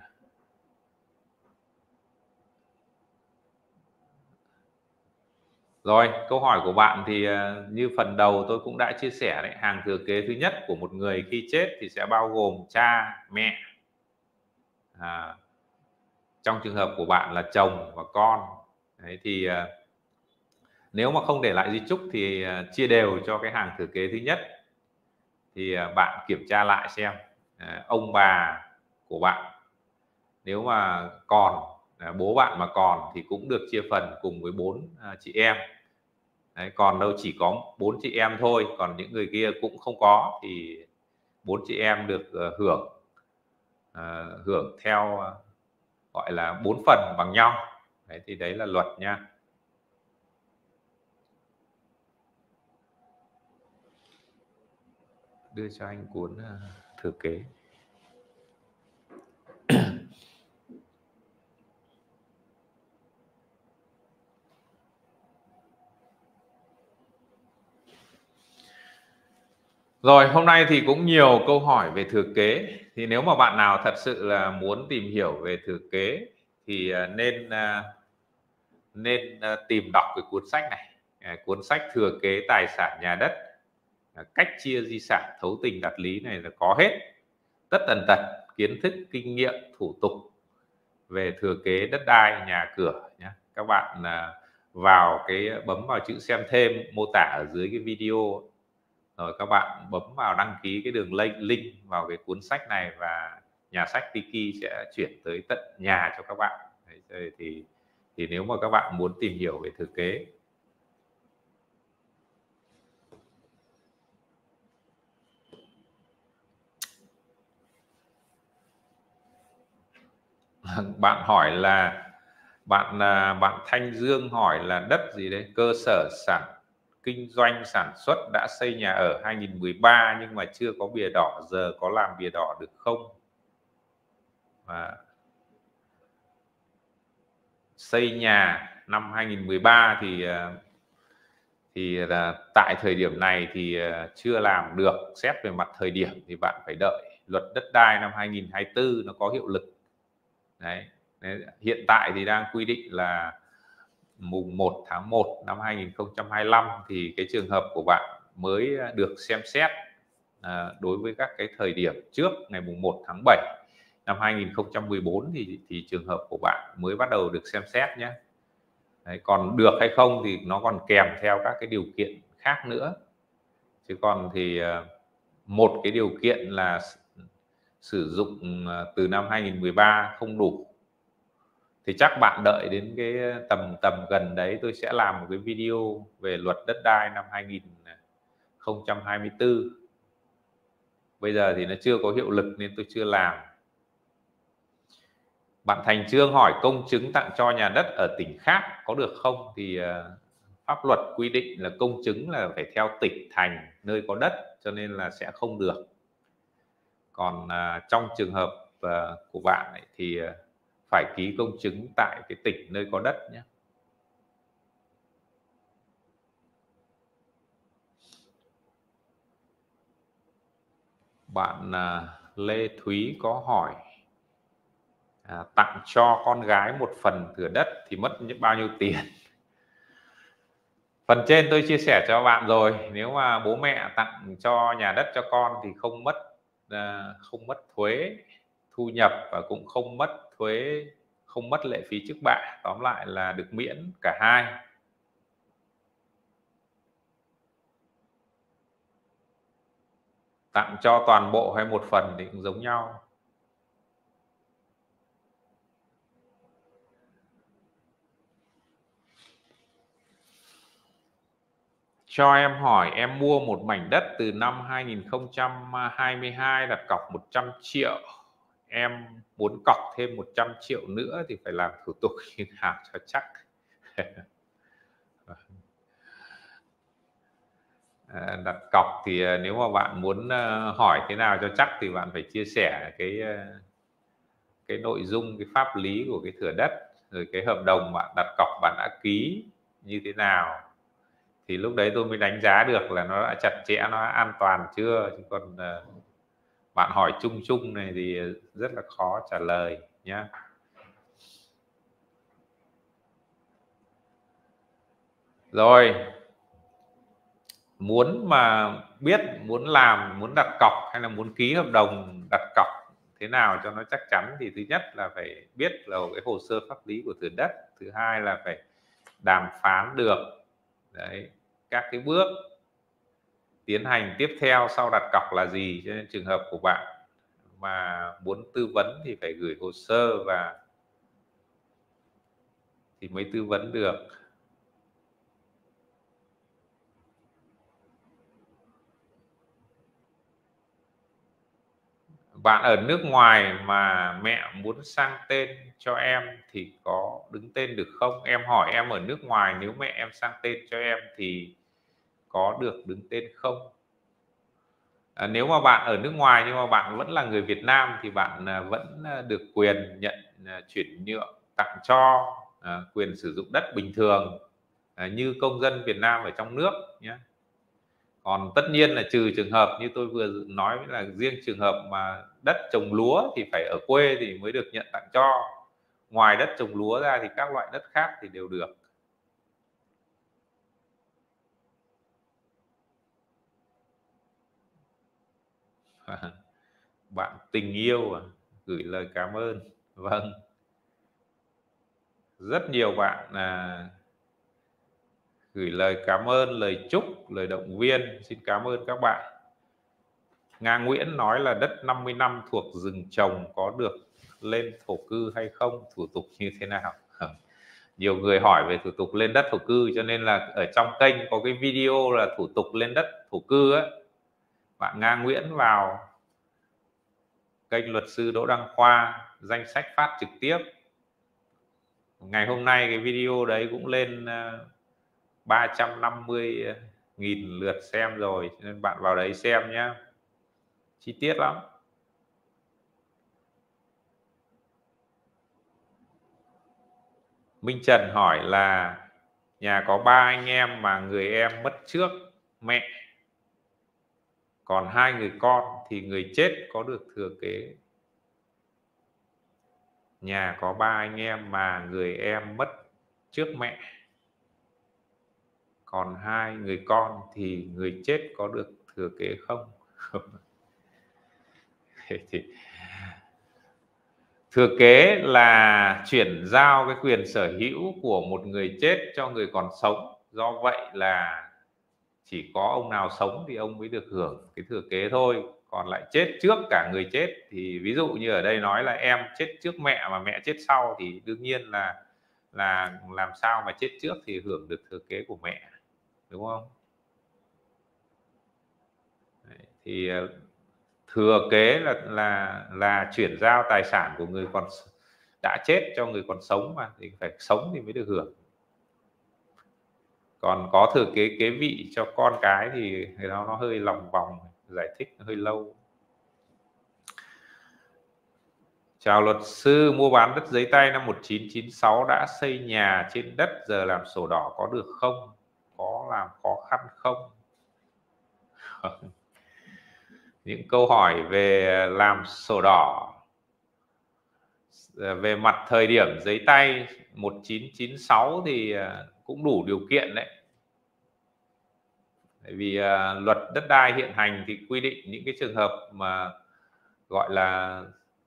Rồi, câu hỏi của bạn thì như phần đầu tôi cũng đã chia sẻ đấy, hàng thừa kế thứ nhất của một người khi chết thì sẽ bao gồm cha, mẹ, à, trong trường hợp của bạn là chồng và con. Đấy thì nếu mà không để lại di chúc thì chia đều cho cái hàng thừa kế thứ nhất. Thì bạn kiểm tra lại xem ông bà của bạn nếu mà còn, bố bạn mà còn thì cũng được chia phần cùng với bốn chị em. Đấy, còn đâu chỉ có bốn chị em thôi, còn những người kia cũng không có thì bốn chị em được hưởng uh, hưởng theo uh, gọi là bốn phần bằng nhau. Đấy thì đấy là luật nha. Đưa cho anh cuốn uh, thừa kế. Rồi, hôm nay thì cũng nhiều câu hỏi về thừa kế. Thì nếu mà bạn nào thật sự là muốn tìm hiểu về thừa kế thì nên nên tìm đọc cái cuốn sách này. Cuốn sách Thừa kế tài sản nhà đất, cách chia di sản thấu tình đạt lý này là có hết tất tần tật kiến thức, kinh nghiệm, thủ tục về thừa kế đất đai, nhà cửa nhé. Các bạn vào cái bấm vào chữ xem thêm mô tả ở dưới cái video, rồi các bạn bấm vào đăng ký cái đường link link vào cái cuốn sách này và nhà sách Tiki sẽ chuyển tới tận nhà cho các bạn. Đấy, thì thì nếu mà các bạn muốn tìm hiểu về thừa kế. Bạn hỏi là bạn bạn Thanh Dương hỏi là đất gì đấy, cơ sở sản kinh doanh sản xuất đã xây nhà ở hai nghìn mười ba nhưng mà chưa có bìa đỏ, giờ có làm bìa đỏ được không? Và xây nhà năm hai nghìn mười ba thì thì là tại thời điểm này thì chưa làm được. Xét về mặt thời điểm thì bạn phải đợi luật đất đai năm hai nghìn không trăm hai mươi tư nó có hiệu lực. Đấy. Đấy, hiện tại thì đang quy định là mùng một tháng một năm hai nghìn không trăm hai mươi lăm thì cái trường hợp của bạn mới được xem xét. À, đối với các cái thời điểm trước ngày mùng một tháng bảy năm hai nghìn không trăm mười bốn thì thì trường hợp của bạn mới bắt đầu được xem xét nhé. Đấy, còn được hay không thì nó còn kèm theo các cái điều kiện khác nữa. Chứ còn thì một cái điều kiện là sử dụng từ năm hai nghìn không trăm mười ba không đủ thì chắc bạn đợi đến cái tầm tầm gần đấy tôi sẽ làm một cái video về luật đất đai năm hai nghìn không trăm hai mươi tư. Bây giờ thì nó chưa có hiệu lực nên tôi chưa làm. Bạn Thành Trương hỏi công chứng tặng cho nhà đất ở tỉnh khác có được không? Thì pháp luật quy định là công chứng là phải theo tỉnh thành nơi có đất, cho nên là sẽ không được. Còn à, trong trường hợp à, của bạn ấy, thì à, phải ký công chứng tại cái tỉnh nơi có đất nhé. Bạn à, Lê Thúy có hỏi à, tặng cho con gái một phần thửa đất thì mất bao nhiêu tiền? Phần trên tôi chia sẻ cho bạn rồi. Nếu mà bố mẹ tặng cho nhà đất cho con thì không mất à, không mất thuế thu nhập và cũng không mất thuế, không mất lệ phí trước bạ, tóm lại là được miễn cả hai. Tặng cho toàn bộ hay một phần thì cũng giống nhau. Cho em hỏi, em mua một mảnh đất từ năm hai nghìn không trăm hai mươi hai đặt cọc một trăm triệu, em muốn cọc thêm một trăm triệu nữa thì phải làm thủ tục như nào cho chắc? đặt cọc thì nếu mà bạn muốn hỏi thế nào cho chắc thì bạn phải chia sẻ cái cái nội dung, cái pháp lý của cái thửa đất, rồi cái hợp đồng bạn đặt cọc bạn đã ký như thế nào, thì lúc đấy tôi mới đánh giá được là nó đã chặt chẽ, nó đã an toàn chưa. Chứ còn uh, bạn hỏi chung chung này thì rất là khó trả lời nhé. Rồi, muốn mà biết, muốn làm, muốn đặt cọc hay là muốn ký hợp đồng đặt cọc thế nào cho nó chắc chắn thì thứ nhất là phải biết là cái hồ sơ pháp lý của thửa đất, thứ hai là phải đàm phán được đấy các cái bước tiến hành tiếp theo sau đặt cọc là gì. Cho nên trường hợp của bạn mà muốn tư vấn thì phải gửi hồ sơ và thì mới tư vấn được. Bạn ở nước ngoài mà mẹ muốn sang tên cho em thì có đứng tên được không? Em hỏi em ở nước ngoài, nếu mẹ em sang tên cho em thì có được đứng tên không? À, nếu mà bạn ở nước ngoài nhưng mà bạn vẫn là người Việt Nam thì bạn vẫn được quyền nhận chuyển nhượng, tặng cho, à, quyền sử dụng đất bình thường, à, như công dân Việt Nam ở trong nước nhé. Còn tất nhiên là trừ trường hợp như tôi vừa nói là riêng trường hợp mà đất trồng lúa thì phải ở quê thì mới được nhận tặng cho. Ngoài đất trồng lúa ra thì các loại đất khác thì đều được. Bạn tình yêu à? Gửi lời cảm ơn. Vâng, rất nhiều bạn là gửi lời cảm ơn, lời chúc, lời động viên. Xin cảm ơn các bạn. Nga Nguyễn nói là đất năm mươi năm thuộc rừng trồng có được lên thổ cư hay không, thủ tục như thế nào? Nhiều người hỏi về thủ tục lên đất thổ cư, cho nên là ở trong kênh có cái video là thủ tục lên đất thổ cư ấy. Bạn Nga Nguyễn vào kênh luật sư Đỗ Đăng Khoa, danh sách phát trực tiếp. Ngày hôm nay cái video đấy cũng lên ba trăm năm mươi nghìn lượt xem rồi, nên bạn vào đấy xem nhé, chi tiết lắm. Minh Trần hỏi là nhà có ba anh em mà người em mất trước mẹ, còn hai người con thì người chết có được thừa kế. Nhà có ba anh em mà người em mất trước mẹ, còn hai người con thì người chết có được thừa kế không? Thì thừa kế là chuyển giao cái quyền sở hữu của một người chết cho người còn sống. Do vậy là chỉ có ông nào sống thì ông mới được hưởng cái thừa kế thôi. Còn lại chết trước cả người chết thì ví dụ như ở đây nói là em chết trước mẹ mà mẹ chết sau thì đương nhiên là là làm sao mà chết trước thì hưởng được thừa kế của mẹ, đúng không? Đấy, thì thừa kế là là là chuyển giao tài sản của người còn đã chết cho người còn sống, mà thì phải sống thì mới được hưởng. Còn có thừa kế kế vị cho con cái thì nó nó hơi lòng vòng, giải thích nó hơi lâu. Chào luật sư, mua bán đất giấy tay năm một nghìn chín trăm chín mươi sáu đã xây nhà trên đất, giờ làm sổ đỏ có được không? Có làm khó khăn không? Những câu hỏi về làm sổ đỏ về mặt thời điểm giấy tay một nghìn chín trăm chín mươi sáu thì cũng đủ điều kiện đấy. Bởi vì uh, luật đất đai hiện hành thì quy định những cái trường hợp mà gọi là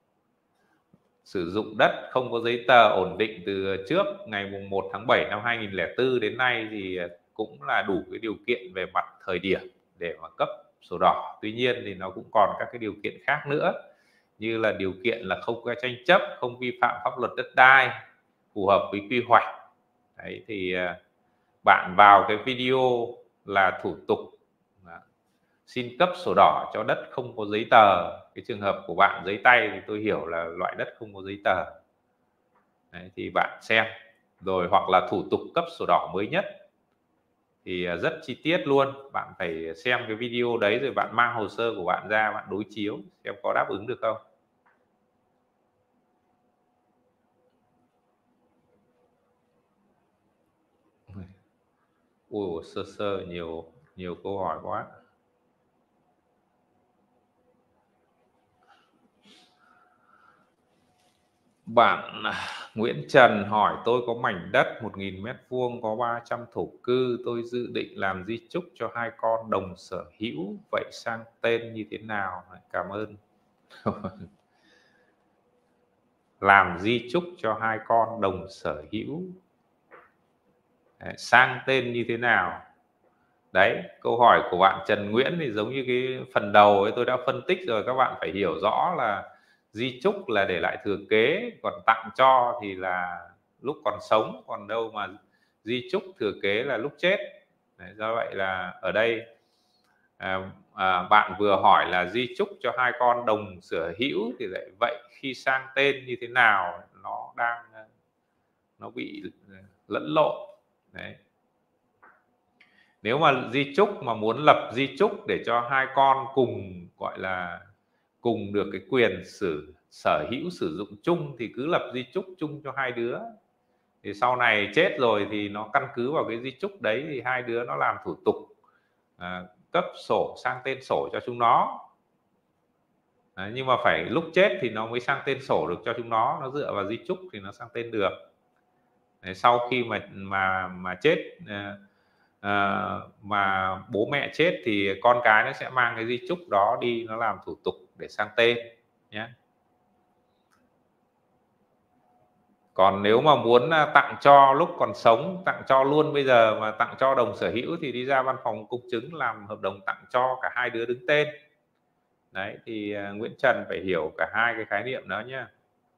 sử dụng đất không có giấy tờ ổn định từ trước ngày mùng một tháng bảy năm hai nghìn không trăm lẻ bốn đến nay thì cũng là đủ cái điều kiện về mặt thời điểm để mà cấp sổ đỏ. Tuy nhiên thì nó cũng còn các cái điều kiện khác nữa, như là điều kiện là không có tranh chấp, không vi phạm pháp luật đất đai, phù hợp với quy hoạch. Đấy, thì bạn vào cái video là thủ tục xin cấp sổ đỏ cho đất không có giấy tờ. Cái trường hợp của bạn giấy tay thì tôi hiểu là loại đất không có giấy tờ. Đấy, thì bạn xem rồi, hoặc là thủ tục cấp sổ đỏ mới nhất. thì rất chi tiết luôn. Bạn phải xem cái video đấy rồi bạn mang hồ sơ của bạn ra, bạn đối chiếu xem có đáp ứng được không. Ôi, sơ sơ nhiều nhiều câu hỏi quá. Bạn Nguyễn Trần hỏi tôi có mảnh đất một nghìn mét vuông có ba trăm thổ cư, tôi dự định làm di chúc cho hai con đồng sở hữu, vậy sang tên như thế nào? Cảm ơn. Làm di chúc cho hai con đồng sở hữu, sang tên như thế nào? Đấy, câu hỏi của bạn Trần Nguyễn thì giống như cái phần đầu ấy tôi đã phân tích rồi, các bạn phải hiểu rõ là di chúc là để lại thừa kế, còn tặng cho thì là lúc còn sống, còn đâu mà di chúc thừa kế là lúc chết. Đấy, do vậy là ở đây à, à, bạn vừa hỏi là di chúc cho hai con đồng sở hữu thì lại vậy khi sang tên như thế nào, nó đang nó bị lẫn lộn. Đấy, nếu mà di chúc mà muốn lập di chúc để cho hai con cùng gọi là cùng được cái quyền sử sở hữu sử dụng chung thì cứ lập di chúc chung cho hai đứa, thì sau này chết rồi thì nó căn cứ vào cái di chúc đấy thì hai đứa nó làm thủ tục à, cấp sổ sang tên sổ cho chúng nó. Đấy, nhưng mà phải lúc chết thì nó mới sang tên sổ được cho chúng nó nó dựa vào di chúc thì nó sang tên được. Đấy, sau khi mà mà mà chết à, à, mà bố mẹ chết thì con cái nó sẽ mang cái di chúc đó đi nó làm thủ tục để sang tên nhé. Còn nếu mà muốn tặng cho lúc còn sống, tặng cho luôn bây giờ mà tặng cho đồng sở hữu thì đi ra văn phòng công chứng làm hợp đồng tặng cho cả hai đứa đứng tên. Đấy thì Nguyễn Trần phải hiểu cả hai cái khái niệm đó nhé.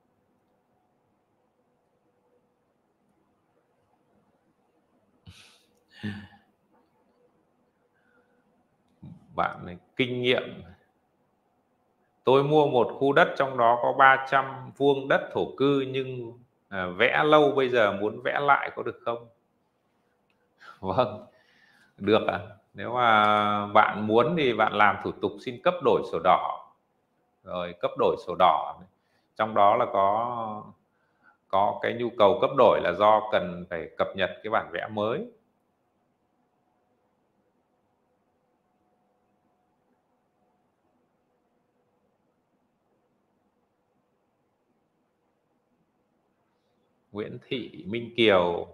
Bạn này kinh nghiệm. Tôi mua một khu đất trong đó có ba trăm vuông đất thổ cư nhưng à, vẽ lâu bây giờ muốn vẽ lại có được không? Vâng, được ạ. À? Nếu mà bạn muốn thì bạn làm thủ tục xin cấp đổi sổ đỏ. Rồi cấp đổi sổ đỏ. Trong đó là có có cái nhu cầu cấp đổi là do cần phải cập nhật cái bản vẽ mới. Nguyễn Thị Minh Kiều,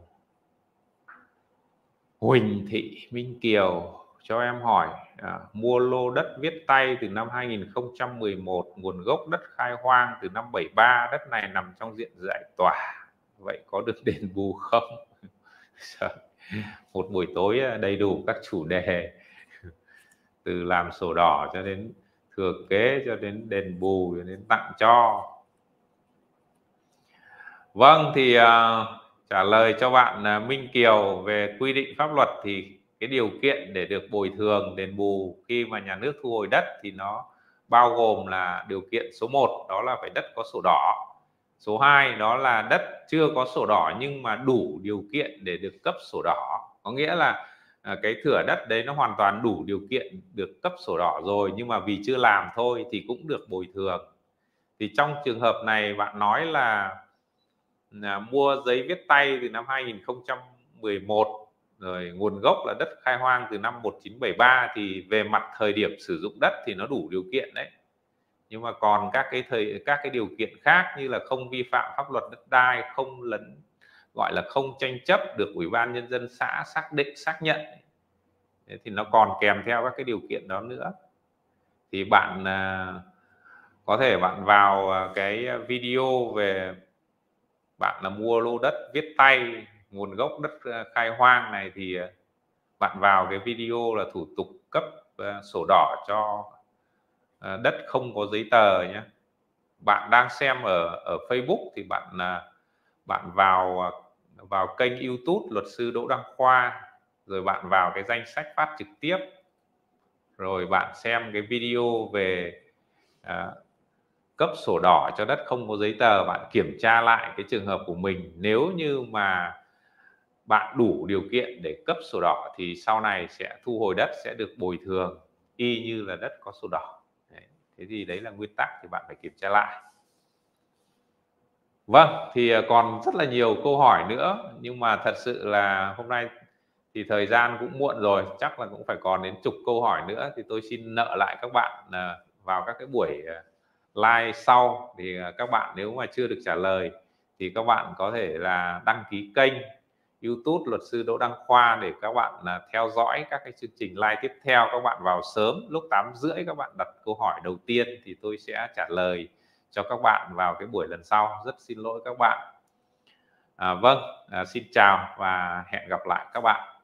Huỳnh Thị Minh Kiều cho em hỏi à, mua lô đất viết tay từ năm hai nghìn không trăm mười một, nguồn gốc đất khai hoang từ năm bảy ba, đất này nằm trong diện giải tỏa, vậy có được đền bù không? Một buổi tối đầy đủ các chủ đề từ làm sổ đỏ cho đến thừa kế cho đến đền bù cho đến tặng cho. Vâng thì uh, trả lời cho bạn uh, Minh Kiều về quy định pháp luật thì cái điều kiện để được bồi thường đền bù khi mà nhà nước thu hồi đất thì nó bao gồm là điều kiện số một đó là phải đất có sổ đỏ, số hai đó là đất chưa có sổ đỏ nhưng mà đủ điều kiện để được cấp sổ đỏ, có nghĩa là à, cái thửa đất đấy nó hoàn toàn đủ điều kiện được cấp sổ đỏ rồi nhưng mà vì chưa làm thôi thì cũng được bồi thường. Thì trong trường hợp này bạn nói là là mua giấy viết tay từ năm hai nghìn không trăm mười một rồi nguồn gốc là đất khai hoang từ năm một nghìn chín trăm bảy mươi ba thì về mặt thời điểm sử dụng đất thì nó đủ điều kiện đấy, nhưng mà còn các cái thời các cái điều kiện khác như là không vi phạm pháp luật đất đai, không lấn gọi là không tranh chấp được ủy ban nhân dân xã xác định xác nhận đấy, thì nó còn kèm theo các cái điều kiện đó nữa. Thì bạn à, có thể bạn vào cái video về bạn là mua lô đất viết tay nguồn gốc đất khai hoang này thì bạn vào cái video là thủ tục cấp sổ đỏ cho đất không có giấy tờ nhé. Bạn đang xem ở ở Facebook thì bạn bạn vào vào kênh YouTube luật sư Đỗ Đăng Khoa, rồi bạn vào cái danh sách phát trực tiếp, rồi bạn xem cái video về à, cấp sổ đỏ cho đất không có giấy tờ, bạn kiểm tra lại cái trường hợp của mình. Nếu như mà bạn đủ điều kiện để cấp sổ đỏ thì sau này sẽ thu hồi đất sẽ được bồi thường y như là đất có sổ đỏ. Đấy. Thế thì đấy là nguyên tắc thì bạn phải kiểm tra lại. Vâng, thì còn rất là nhiều câu hỏi nữa, nhưng mà thật sự là hôm nay thì thời gian cũng muộn rồi, chắc là cũng phải còn đến chục câu hỏi nữa, thì tôi xin nợ lại các bạn à, vào các cái buổi live sau. Thì các bạn nếu mà chưa được trả lời thì các bạn có thể là đăng ký kênh YouTube Luật sư Đỗ Đăng Khoa để các bạn là theo dõi các cái chương trình live tiếp theo. Các bạn vào sớm lúc tám rưỡi các bạn đặt câu hỏi đầu tiên thì tôi sẽ trả lời cho các bạn vào cái buổi lần sau. Rất xin lỗi các bạn. À, vâng, à, xin chào và hẹn gặp lại các bạn.